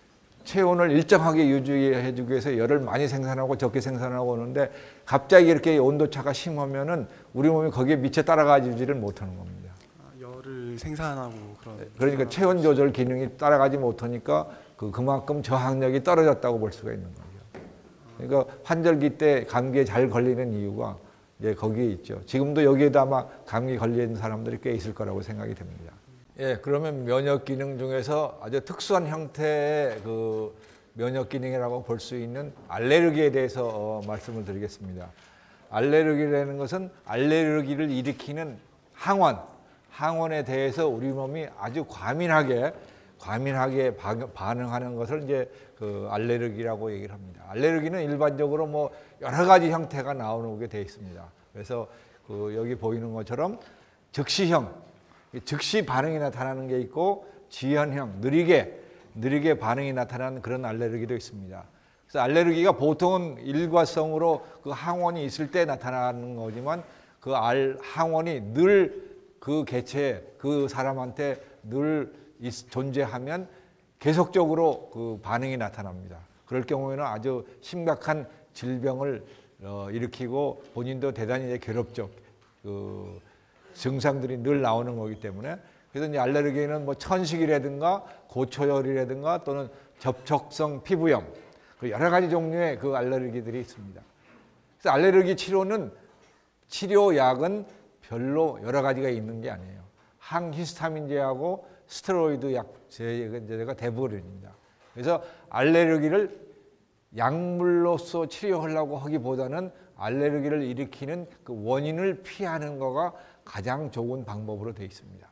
체온을 일정하게 유지해 주기 위해서 열을 많이 생산하고 적게 생산하고 오는데 갑자기 이렇게 온도차가 심하면은 우리 몸이 거기에 미처 따라가지를 못하는 겁니다. 아, 열을 생산하고 그런. 그러니까 체온 조절 기능이 따라가지 못하니까 그 그만큼 저항력이 떨어졌다고 볼 수가 있는 거죠. 그러니까 환절기 때 감기에 잘 걸리는 이유가 이제 거기에 있죠. 지금도 여기에도 아마 감기 걸리는 사람들이 꽤 있을 거라고 생각이 됩니다. 예, 그러면 면역 기능 중에서 아주 특수한 형태의 그 면역 기능이라고 볼 수 있는 알레르기에 대해서 어, 말씀을 드리겠습니다. 알레르기라는 것은 알레르기를 일으키는 항원, 항원에 대해서 우리 몸이 아주 과민하게 과민하게 반응하는 것을 이제 그 알레르기라고 얘기를 합니다. 알레르기는 일반적으로 뭐 여러 가지 형태가 나오게 되어 있습니다. 그래서 그 여기 보이는 것처럼 즉시형, 즉시 반응이 나타나는 게 있고 지연형, 느리게 느리게 반응이 나타나는 그런 알레르기도 있습니다. 그래서 알레르기가 보통은 일과성으로 그 항원이 있을 때 나타나는 거지만 그 알 항원이 늘 그 개체, 그 사람한테 늘 존재하면 계속적으로 그 반응이 나타납니다. 그럴 경우에는 아주 심각한 질병을 어, 일으키고 본인도 대단히 괴롭죠. 그 증상들이 늘 나오는 거기 때문에 그래서 이제 알레르기는 뭐 천식이라든가 고초열이라든가 또는 접촉성 피부염 여러 가지 종류의 그 알레르기들이 있습니다. 그래서 알레르기 치료는 치료약은 별로 여러 가지가 있는 게 아니에요. 항히스타민제하고 스테로이드 약제가 대부분입니다. 그래서 알레르기를 약물로서 치료하려고 하기보다는 알레르기를 일으키는 그 원인을 피하는 거가 가장 좋은 방법으로 되어 있습니다.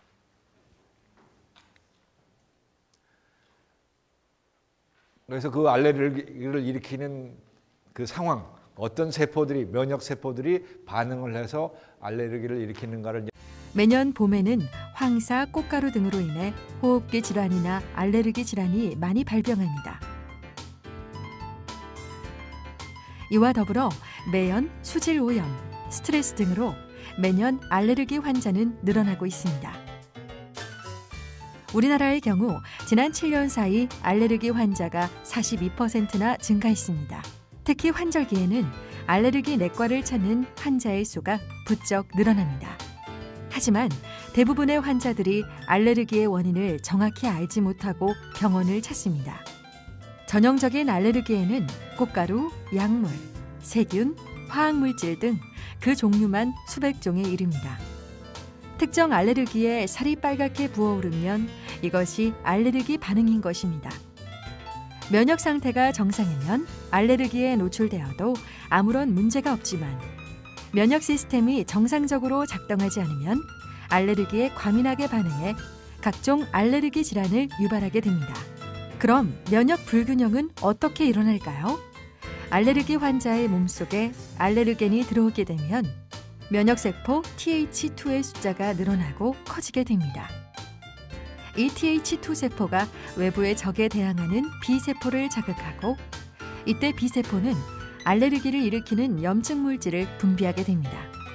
그래서 그 알레르기를 일으키는 그 상황, 어떤 세포들이 면역 세포들이 반응을 해서 알레르기를 일으키는가를 매년 봄에는 황사, 꽃가루 등으로 인해 호흡기 질환이나 알레르기 질환이 많이 발병합니다. 이와 더불어 매연, 수질 오염, 스트레스 등으로 매년 알레르기 환자는 늘어나고 있습니다. 우리나라의 경우 지난 칠 년 사이 알레르기 환자가 사십이 퍼센트나 증가했습니다. 특히 환절기에는 알레르기 내과를 찾는 환자의 수가 부쩍 늘어납니다. 하지만 대부분의 환자들이 알레르기의 원인을 정확히 알지 못하고 병원을 찾습니다. 전형적인 알레르기에는 꽃가루, 약물, 세균, 화학물질 등 그 종류만 수백 종에 이릅니다. 특정 알레르기에 살이 빨갛게 부어오르면 이것이 알레르기 반응인 것입니다. 면역 상태가 정상이면 알레르기에 노출되어도 아무런 문제가 없지만 면역 시스템이 정상적으로 작동하지 않으면 알레르기에 과민하게 반응해 각종 알레르기 질환을 유발하게 됩니다. 그럼 면역 불균형은 어떻게 일어날까요? 알레르기 환자의 몸속에 알레르겐이 들어오게 되면 면역세포 티 에이치 투의 숫자가 늘어나고 커지게 됩니다. 이 티 에이치 투 세포가 외부의 적에 대항하는 B세포를 자극하고 이때 B세포는 알레르기를 일으키는 염증 물질을 분비하게 됩니다.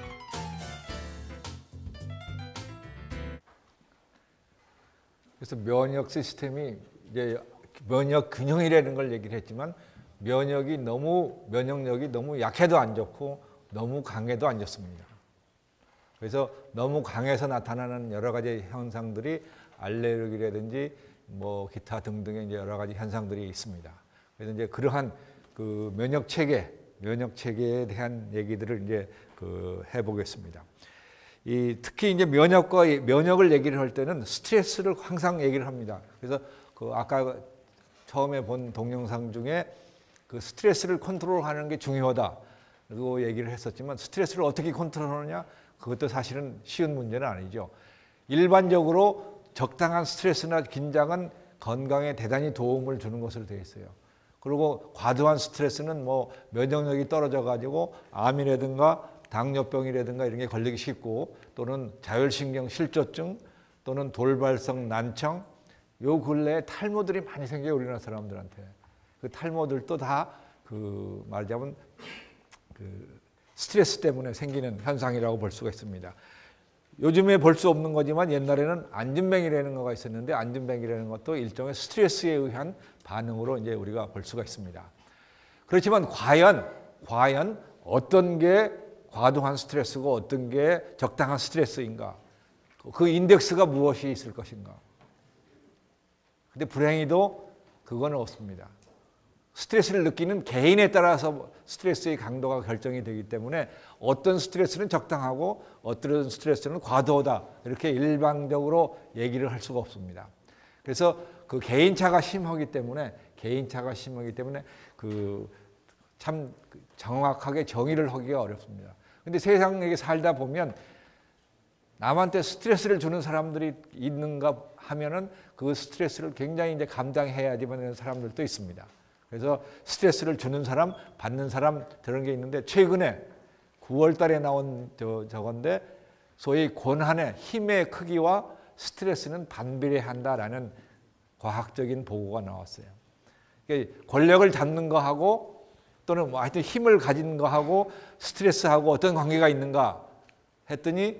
그래서 면역 시스템이 이제 면역 균형이라는 걸 얘기를 했지만 면역이 너무 면역력이 너무 약해도 안 좋고 너무 강해도 안 좋습니다. 그래서 너무 강해서 나타나는 여러 가지 현상들이 알레르기라든지 뭐 기타 등등의 이제 여러 가지 현상들이 있습니다. 그래서 이제 그러한 그 면역 체계, 면역 체계에 대한 얘기들을 이제 그 해보겠습니다. 이 특히 이제 면역과 면역을 얘기를 할 때는 스트레스를 항상 얘기를 합니다. 그래서 그 아까 처음에 본 동영상 중에 그 스트레스를 컨트롤하는 게 중요하다고 얘기를 했었지만 스트레스를 어떻게 컨트롤하느냐 그것도 사실은 쉬운 문제는 아니죠. 일반적으로 적당한 스트레스나 긴장은 건강에 대단히 도움을 주는 것으로 되어 있어요. 그리고 과도한 스트레스는 뭐 면역력이 떨어져 가지고 암이라든가 당뇨병이라든가 이런 게 걸리기 쉽고 또는 자율신경 실조증 또는 돌발성 난청 요 근래에 탈모들이 많이 생겨요. 우리나라 사람들한테. 그 탈모들도 다 그 말하자면 그 스트레스 때문에 생기는 현상이라고 볼 수가 있습니다. 요즘에 볼 수 없는 거지만 옛날에는 안진뱅이라는 거가 있었는데 안진뱅이라는 것도 일종의 스트레스에 의한 반응으로 이제 우리가 볼 수가 있습니다. 그렇지만 과연 과연 어떤 게 과도한 스트레스고 어떤 게 적당한 스트레스인가? 그 인덱스가 무엇이 있을 것인가? 근데 불행히도 그건 없습니다. 스트레스를 느끼는 개인에 따라서 스트레스의 강도가 결정이 되기 때문에 어떤 스트레스는 적당하고 어떤 스트레스는 과도하다 이렇게 일방적으로 얘기를 할 수가 없습니다. 그래서 그 개인차가 심하기 때문에 개인차가 심하기 때문에 그 참 정확하게 정의를 하기가 어렵습니다. 근데 세상에 살다 보면 남한테 스트레스를 주는 사람들이 있는가 하면은 그 스트레스를 굉장히 이제 감당해야지만 하는 사람들도 있습니다. 그래서 스트레스를 주는 사람, 받는 사람 그런 게 있는데 최근에 구월 달에 나온 저, 저건데 소위 권한의 힘의 크기와 스트레스는 반비례한다라는 과학적인 보고가 나왔어요. 그러니까 권력을 잡는 거하고 또는 뭐 하여튼 힘을 가진 거하고 스트레스하고 어떤 관계가 있는가 했더니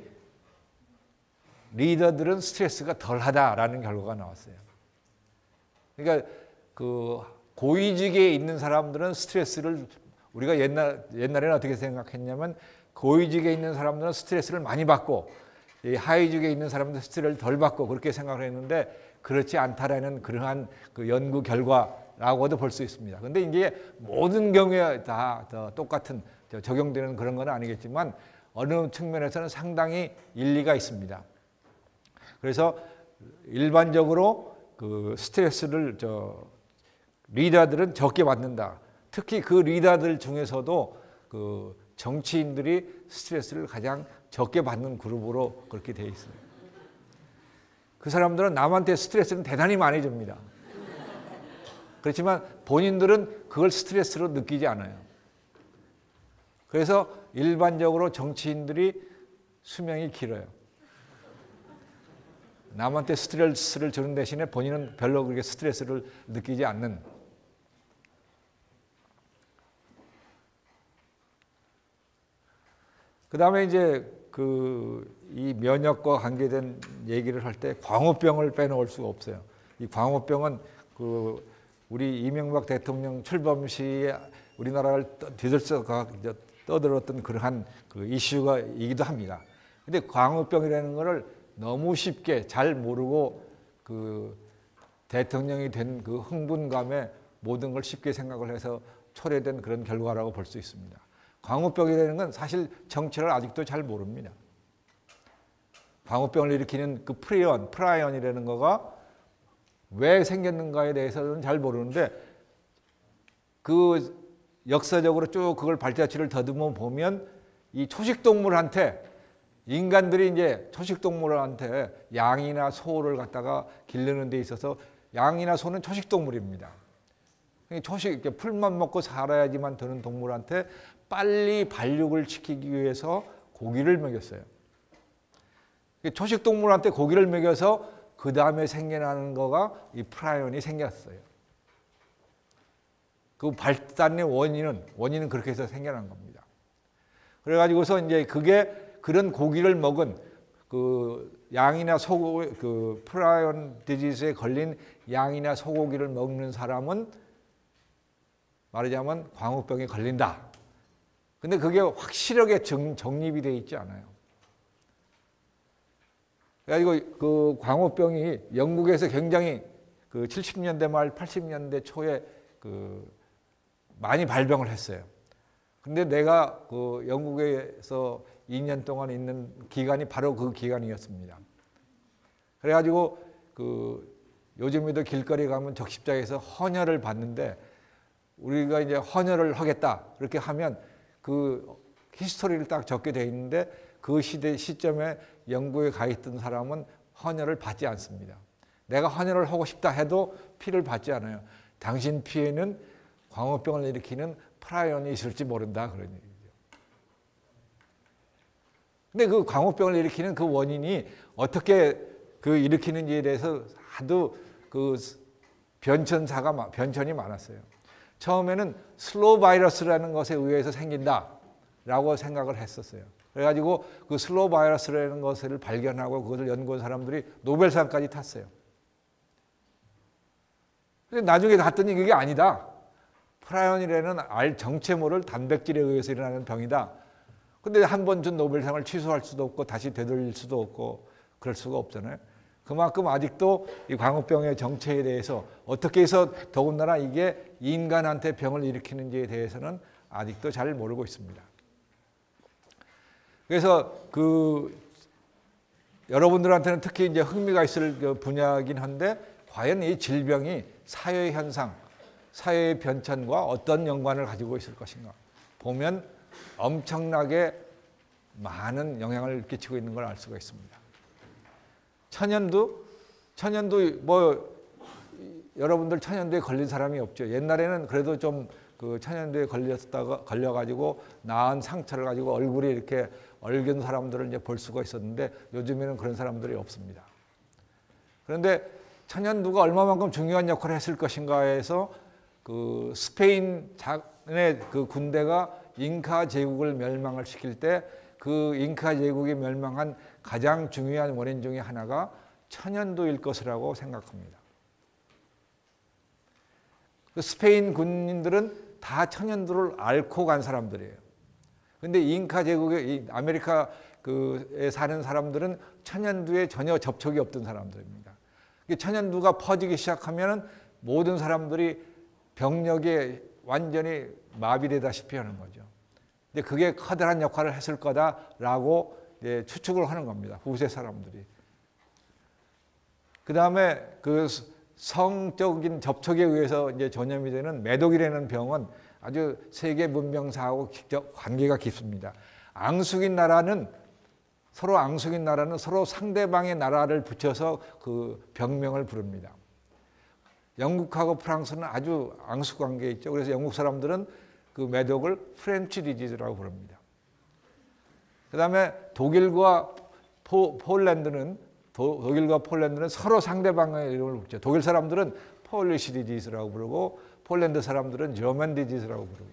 리더들은 스트레스가 덜하다라는 결과가 나왔어요. 그러니까 그 고위직에 있는 사람들은 스트레스를 우리가 옛날 옛날에는 어떻게 생각했냐면 고위직에 있는 사람들은 스트레스를 많이 받고 이 하위직에 있는 사람들은 스트레스를 덜 받고 그렇게 생각을 했는데 그렇지 않다라는 그러한 그 연구 결과라고도 볼 수 있습니다. 근데 이게 모든 경우에 다 똑같은 적용되는 그런 건 아니겠지만 어느 측면에서는 상당히 일리가 있습니다. 그래서 일반적으로 그 스트레스를 저 리더들은 적게 받는다. 특히 그 리더들 중에서도 그 정치인들이 스트레스를 가장 적게 받는 그룹으로 그렇게 되어 있습니다. 그 사람들은 남한테 스트레스는 대단히 많이 줍니다. 그렇지만 본인들은 그걸 스트레스로 느끼지 않아요. 그래서 일반적으로 정치인들이 수명이 길어요. 남한테 스트레스를 주는 대신에 본인은 별로 그렇게 스트레스를 느끼지 않는. 그 다음에 이제 그 이 면역과 관계된 얘기를 할 때 광우병을 빼놓을 수가 없어요. 이 광우병은 그 우리 이명박 대통령 출범 시에 우리나라를 뒤들썩 떠들었던 그러한 그 이슈가이기도 합니다. 근데 광우병이라는 거를 너무 쉽게 잘 모르고 그 대통령이 된 그 흥분감에 모든 걸 쉽게 생각을 해서 초래된 그런 결과라고 볼 수 있습니다. 광우병이라는 건 사실 정체를 아직도 잘 모릅니다. 광우병을 일으키는 그 프리온, 프라이온이라는 거가 왜 생겼는가에 대해서는 잘 모르는데 그 역사적으로 쭉 그걸 발자취를 더듬어 보면 이 초식동물한테 인간들이 이제 초식동물한테 양이나 소를 갖다가 기르는 데 있어서 양이나 소는 초식동물입니다. 초식, 풀만 먹고 살아야지만 되는 동물한테 빨리 발육을 시키기 위해서 고기를 먹였어요. 초식동물한테 고기를 먹여서 그 다음에 생겨나는 거가 이 프라이온이 생겼어요. 그 발단의 원인은, 원인은 그렇게 해서 생겨난 겁니다. 그래가지고서 이제 그게 그런 고기를 먹은 그 양이나 소, 그 프라이온 디지즈에 걸린 양이나 소고기를 먹는 사람은 말하자면 광우병에 걸린다. 근데 그게 확실하게 정, 정립이 되어 있지 않아요. 그래가지고 그 광우병이 영국에서 굉장히 그 칠십 년대 말 팔십 년대 초에 그 많이 발병을 했어요. 근데 내가 그 영국에서 이 년 동안 있는 기간이 바로 그 기간이었습니다. 그래가지고 그 요즘에도 길거리 가면 적십자에서 헌혈을 받는데 우리가 이제 헌혈을 하겠다 그렇게 하면 그 히스토리를 딱 적게 돼 있는데 그 시대 시점에 영국에 가 있던 사람은 헌혈을 받지 않습니다. 내가 헌혈을 하고 싶다 해도 피를 받지 않아요. 당신 피에는 광우병을 일으키는 프라이온이 있을지 모른다 그런 얘기죠. 근데 그 광우병을 일으키는 그 원인이 어떻게 그 일으키는지에 대해서 하도 그 변천사가 변천이 많았어요. 처음에는 슬로우 바이러스라는 것에 의해서 생긴다라고 생각을 했었어요. 그래가지고 그 슬로우 바이러스라는 것을 발견하고 그것을 연구한 사람들이 노벨상까지 탔어요. 근데 나중에 봤더니 그게 아니다. 프라이온이라는 알 정체모를 단백질에 의해서 일어나는 병이다. 근데 한 번 준 노벨상을 취소할 수도 없고 다시 되돌릴 수도 없고 그럴 수가 없잖아요. 그만큼 아직도 이 광우병의 정체에 대해서 어떻게 해서 더군다나 이게 인간한테 병을 일으키는지에 대해서는 아직도 잘 모르고 있습니다. 그래서 그 여러분들한테는 특히 이제 흥미가 있을 그 분야이긴 한데 과연 이 질병이 사회 현상, 사회의 변천과 어떤 연관을 가지고 있을 것인가 보면 엄청나게 많은 영향을 끼치고 있는 걸 알 수가 있습니다. 천연두, 천연두 뭐 여러분들 천연두에 걸린 사람이 없죠. 옛날에는 그래도 좀 그 천연두에 걸렸다가 걸려가지고 나은 상처를 가지고 얼굴이 이렇게 얼긴 사람들을 이제 볼 수가 있었는데 요즘에는 그런 사람들이 없습니다. 그런데 천연두가 얼마만큼 중요한 역할을 했을 것인가에서 그 스페인의 그 군대가 잉카 제국을 멸망을 시킬 때 그 잉카 제국이 멸망한 가장 중요한 원인 중에 하나가 천연두일 것이라고 생각합니다. 그 스페인 군인들은 다 천연두를 앓고 간 사람들이에요. 그런데 잉카 제국의 아메리카에 사는 사람들은 천연두에 전혀 접촉이 없던 사람들입니다. 천연두가 퍼지기 시작하면 모든 사람들이 병력에 완전히 마비되다시피 하는 거죠. 근데 그게 커다란 역할을 했을 거다라고 이제 추측을 하는 겁니다. 후세 사람들이. 그 다음에 그 성적인 접촉에 의해서 이제 전염이 되는 매독이라는 병은 아주 세계 문명사하고 직접 관계가 깊습니다. 앙숙인 나라는 서로 앙숙인 나라는 서로 상대방의 나라를 붙여서 그 병명을 부릅니다. 영국하고 프랑스는 아주 앙숙 관계에 있죠. 그래서 영국 사람들은 그 매독을 프렌치 디지즈라고 부릅니다. 그 다음에 독일과 포, 폴란드는 도, 독일과 폴란드는 서로 상대방의 이름을 붙죠. 독일 사람들은 폴리시 디지즈라고 부르고 폴란드 사람들은 저먼 디지즈라고 부르고.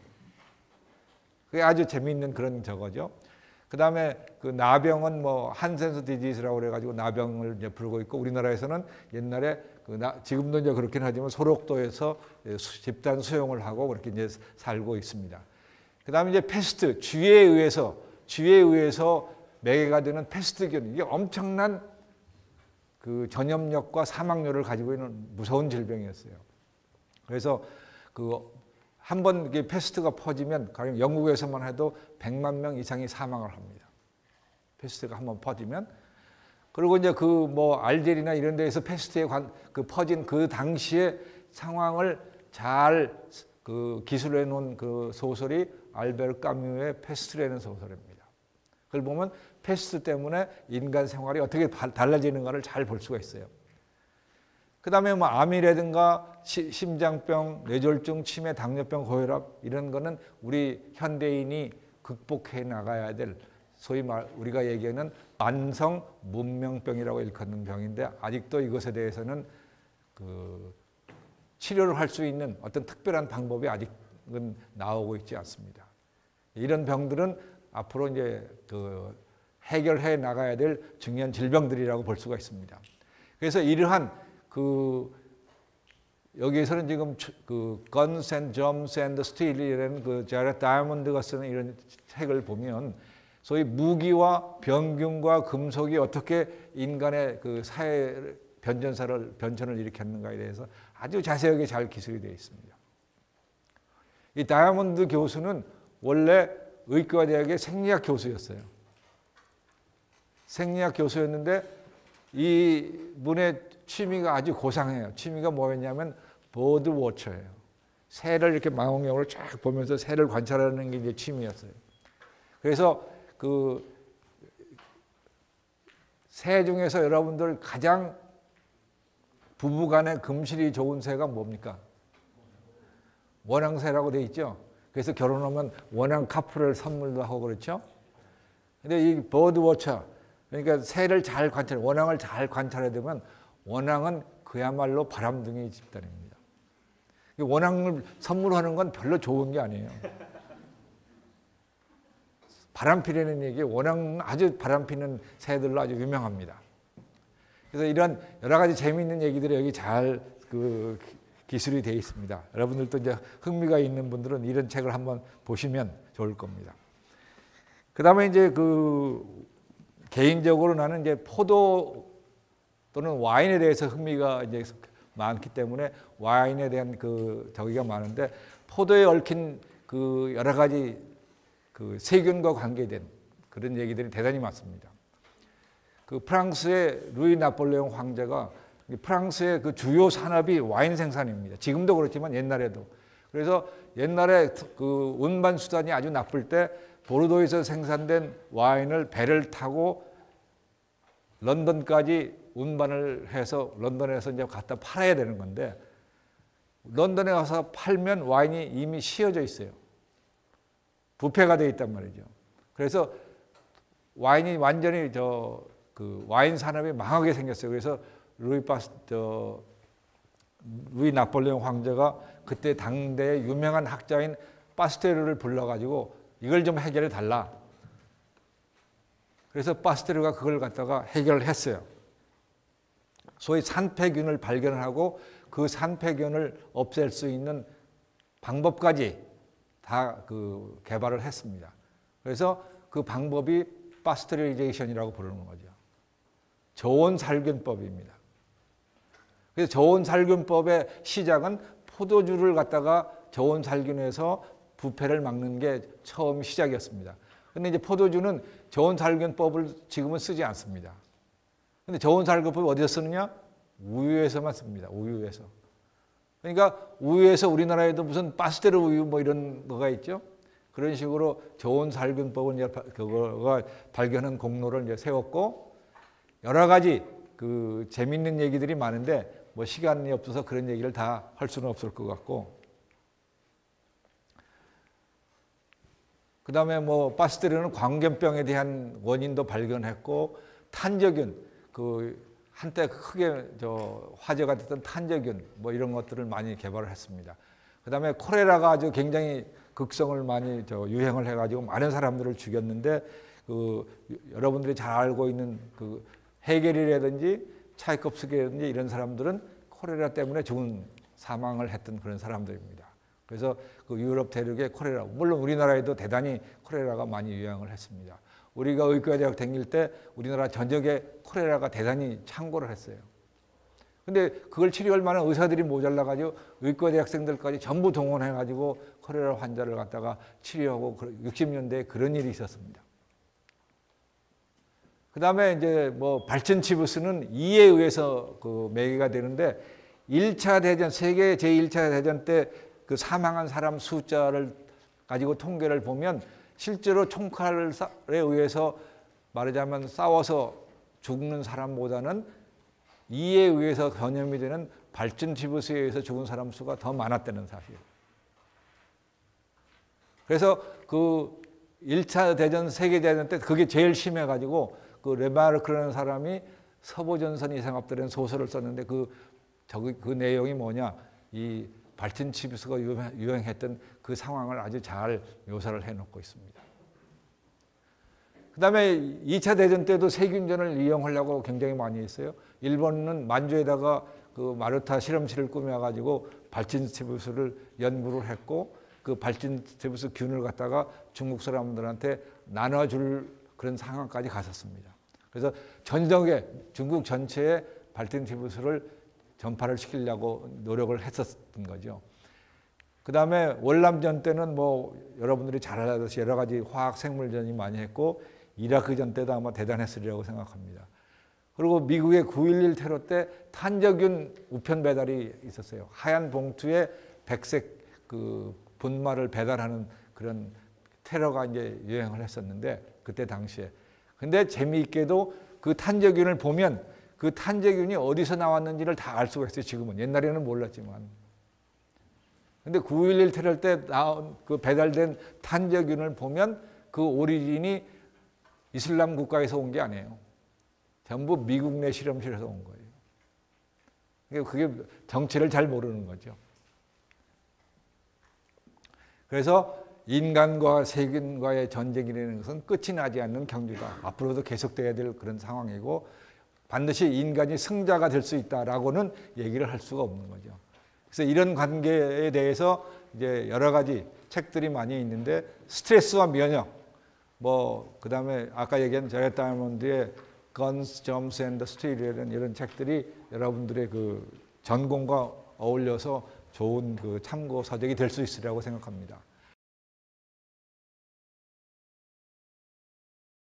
그게 아주 재미있는 그런 저거죠. 그 다음에 그 나병은 뭐 한센스 디지즈라고 그래가지고 나병을 이제 부르고 있고 우리나라에서는 옛날에 그 나, 지금도 이제 그렇긴 하지만 소록도에서 집단 수용을 하고 그렇게 이제 살고 있습니다. 그 다음에 이제 패스트, 쥐에 의해서 쥐에 의해서 매개가 되는 패스트균 이게 엄청난 그 전염력과 사망률을 가지고 있는 무서운 질병이었어요. 그래서 그 한 번 이게 패스트가 퍼지면 가령 영국에서만 해도 백만 명 이상이 사망을 합니다. 패스트가 한번 퍼지면 그리고 이제 그 뭐 알제리나 이런 데에서 패스트에 관, 그 퍼진 그 당시의 상황을 잘 그 기술해 놓은 그 소설이 알베르 까뮈의 패스트라는 소설입니다. 그걸 보면 패스트 때문에 인간 생활이 어떻게 달라지는가를 잘 볼 수가 있어요. 그 다음에 뭐 암이라든가 시, 심장병, 뇌졸중, 치매, 당뇨병, 고혈압 이런 거는 우리 현대인이 극복해 나가야 될 소위 말 우리가 얘기하는 만성 문명병이라고 일컫는 병인데 아직도 이것에 대해서는 그 치료를 할 수 있는 어떤 특별한 방법이 아직은 나오고 있지 않습니다. 이런 병들은 앞으로 이제 그 해결해 나가야 될 중요한 질병들이라고 볼 수가 있습니다. 그래서 이러한 그 여기에서는 지금 그 Guns and Germs and Steel이라는 그 제렛 다이아몬드가 쓰는 이런 책을 보면 소위 무기와 병균과 금속이 어떻게 인간의 그 사회 변전사를 변천을 일으켰는가에 대해서 아주 자세하게 잘 기술이 되어 있습니다. 이 다이아몬드 교수는 원래 의과대학의 생리학 교수였어요. 생리학 교수였는데 이 분의 취미가 아주 고상해요. 취미가 뭐였냐면 버드 워처예요. 새를 이렇게 망원경으로 쫙 보면서 새를 관찰하는 게 이제 취미였어요. 그래서 그 새 중에서 여러분들 가장 부부간에 금실이 좋은 새가 뭡니까? 원앙새라고 돼 있죠. 그래서 결혼하면 원앙 카풀을 선물도 하고 그렇죠. 근데 이 버드 워처 그러니까 새를 잘 관찰, 원앙을 잘 관찰해야 되면 원앙은 그야말로 바람둥이 집단입니다. 원앙을 선물하는 건 별로 좋은 게 아니에요. 바람피라는 얘기 워낙 아주 바람피는 새들로 아주 유명합니다. 그래서 이런 여러 가지 재미있는 얘기들이 여기 잘 그 기술이 되어 있습니다. 여러분들도 이제 흥미가 있는 분들은 이런 책을 한번 보시면 좋을 겁니다. 그 다음에 이제 그 개인적으로 나는 이제 포도 또는 와인에 대해서 흥미가 이제 많기 때문에 와인에 대한 그 저기가 많은데 포도에 얽힌 그 여러 가지 그 세균과 관계된 그런 얘기들이 대단히 많습니다. 그 프랑스의 루이 나폴레옹 황제가 프랑스의 그 주요 산업이 와인 생산입니다. 지금도 그렇지만 옛날에도. 그래서 옛날에 그 운반 수단이 아주 나쁠 때 보르도에서 생산된 와인을 배를 타고 런던까지 운반을 해서 런던에서 이제 갖다 팔아야 되는 건데 런던에 가서 팔면 와인이 이미 씌어져 있어요. 부패가 되어 있단 말이죠. 그래서 와인이 완전히 저 그 와인 산업이 망하게 생겼어요. 그래서 루이 파스 저 루이 나폴레옹 황제가 그때 당대의 유명한 학자인 파스테르를 불러가지고 이걸 좀 해결해 달라. 그래서 파스테르가 그걸 갖다가 해결을 했어요. 소위 산패균을 발견하고 그 산패균을 없앨 수 있는 방법까지 다 그 개발을 했습니다. 그래서 그 방법이 파스테리제이션이라고 부르는 거죠. 저온 살균법입니다. 그래서 저온 살균법의 시작은 포도주를 갖다가 저온 살균해서 부패를 막는 게 처음 시작이었습니다. 근데 이제 포도주는 저온 살균법을 지금은 쓰지 않습니다. 근데 저온 살균법을 어디서 쓰느냐? 우유에서만 씁니다. 우유에서. 그러니까 우유에서 우리나라에도 무슨 파스테르 우유 뭐 이런 거가 있죠. 그런 식으로 저온 살균법을 이제 그거가 발견한 공로를 이제 세웠고 여러 가지 그 재밌는 얘기들이 많은데 뭐 시간이 없어서 그런 얘기를 다 할 수는 없을 것 같고 그 다음에 뭐 파스테르는 광견병에 대한 원인도 발견했고 탄저균 그 한때 크게 저 화제가 됐던 탄저균 뭐 이런 것들을 많이 개발을 했습니다. 그 다음에 콜레라가 아주 굉장히 극성을 많이 저 유행을 해가지고 많은 사람들을 죽였는데 그 여러분들이 잘 알고 있는 그 헤겔이라든지 차이콥스키라든지 이런 사람들은 콜레라 때문에 죽은 사망을 했던 그런 사람들입니다. 그래서 그 유럽 대륙의 콜레라, 물론 우리나라에도 대단히 콜레라가 많이 유행을 했습니다. 우리가 의과대학 다닐 때 우리나라 전역에 콜레라가 대단히 창궐을 했어요. 근데 그걸 치료할 만한 의사들이 모자라가지고 의과대학생들까지 전부 동원해가지고 콜레라 환자를 갖다가 치료하고 육십 년대에 그런 일이 있었습니다. 그 다음에 이제 뭐 발전치부스는 이에 의해서 그 매개가 되는데 일 차 대전, 세계 제일 차 대전 때 그 사망한 사람 숫자를 가지고 통계를 보면 실제로 총칼에 의해서 말하자면 싸워서 죽는 사람보다는 이에 의해서 전염이 되는 발전치부스에 의해서 죽은 사람 수가 더 많았다는 사실. 그래서 그 일 차 대전, 세계대전 때 그게 제일 심해가지고 그 레마르크라는 사람이 서부전선 이상합들은 소설을 썼는데 그 저기 그 내용이 뭐냐 이 발전치부스가 유행했던 그 상황을 아주 잘 묘사를 해놓고 있습니다. 그 다음에 이 차 대전 때도 세균전을 이용하려고 굉장히 많이 했어요. 일본은 만주에다가 그 마르타 실험실을 꾸며가지고 발전치부스를 연구를 했고 그 발전치부스 균을 갖다가 중국 사람들한테 나눠줄 그런 상황까지 갔었습니다. 그래서 전역에 중국 전체에 발전치부스를 전파를 시키려고 노력을 했었던 거죠. 그 다음에 월남전 때는 뭐 여러분들이 잘 알다시피 여러 가지 화학 생물전이 많이 했고 이라크전 때도 아마 대단했으리라고 생각합니다. 그리고 미국의 구일일 테러 때 탄저균 우편 배달이 있었어요. 하얀 봉투에 백색 그 분말을 배달하는 그런 테러가 이제 유행을 했었는데 그때 당시에. 근데 재미있게도 그 탄저균을 보면 그 탄저균이 어디서 나왔는지를 다 알 수가 있어요. 지금은. 옛날에는 몰랐지만. 근데 구일일 테러 때 나온 그 배달된 탄저균을 보면 그 오리진이 이슬람 국가에서 온 게 아니에요. 전부 미국 내 실험실에서 온 거예요. 그게 정체를 잘 모르는 거죠. 그래서 인간과 세균과의 전쟁이라는 것은 끝이 나지 않는 경주다. 앞으로도 계속돼야 될 그런 상황이고 반드시 인간이 승자가 될 수 있다라고는 얘기를 할 수가 없는 거죠. 그래서 이런 관계에 대해서 이제 여러 가지 책들이 많이 있는데 스트레스와 면역, 뭐 그다음에 아까 얘기한 제렛 다이아몬드의 Guns, Germs and Steel이라는 이런 책들이 여러분들의 그 전공과 어울려서 좋은 그 참고 서적이 될 수 있으리라고 생각합니다.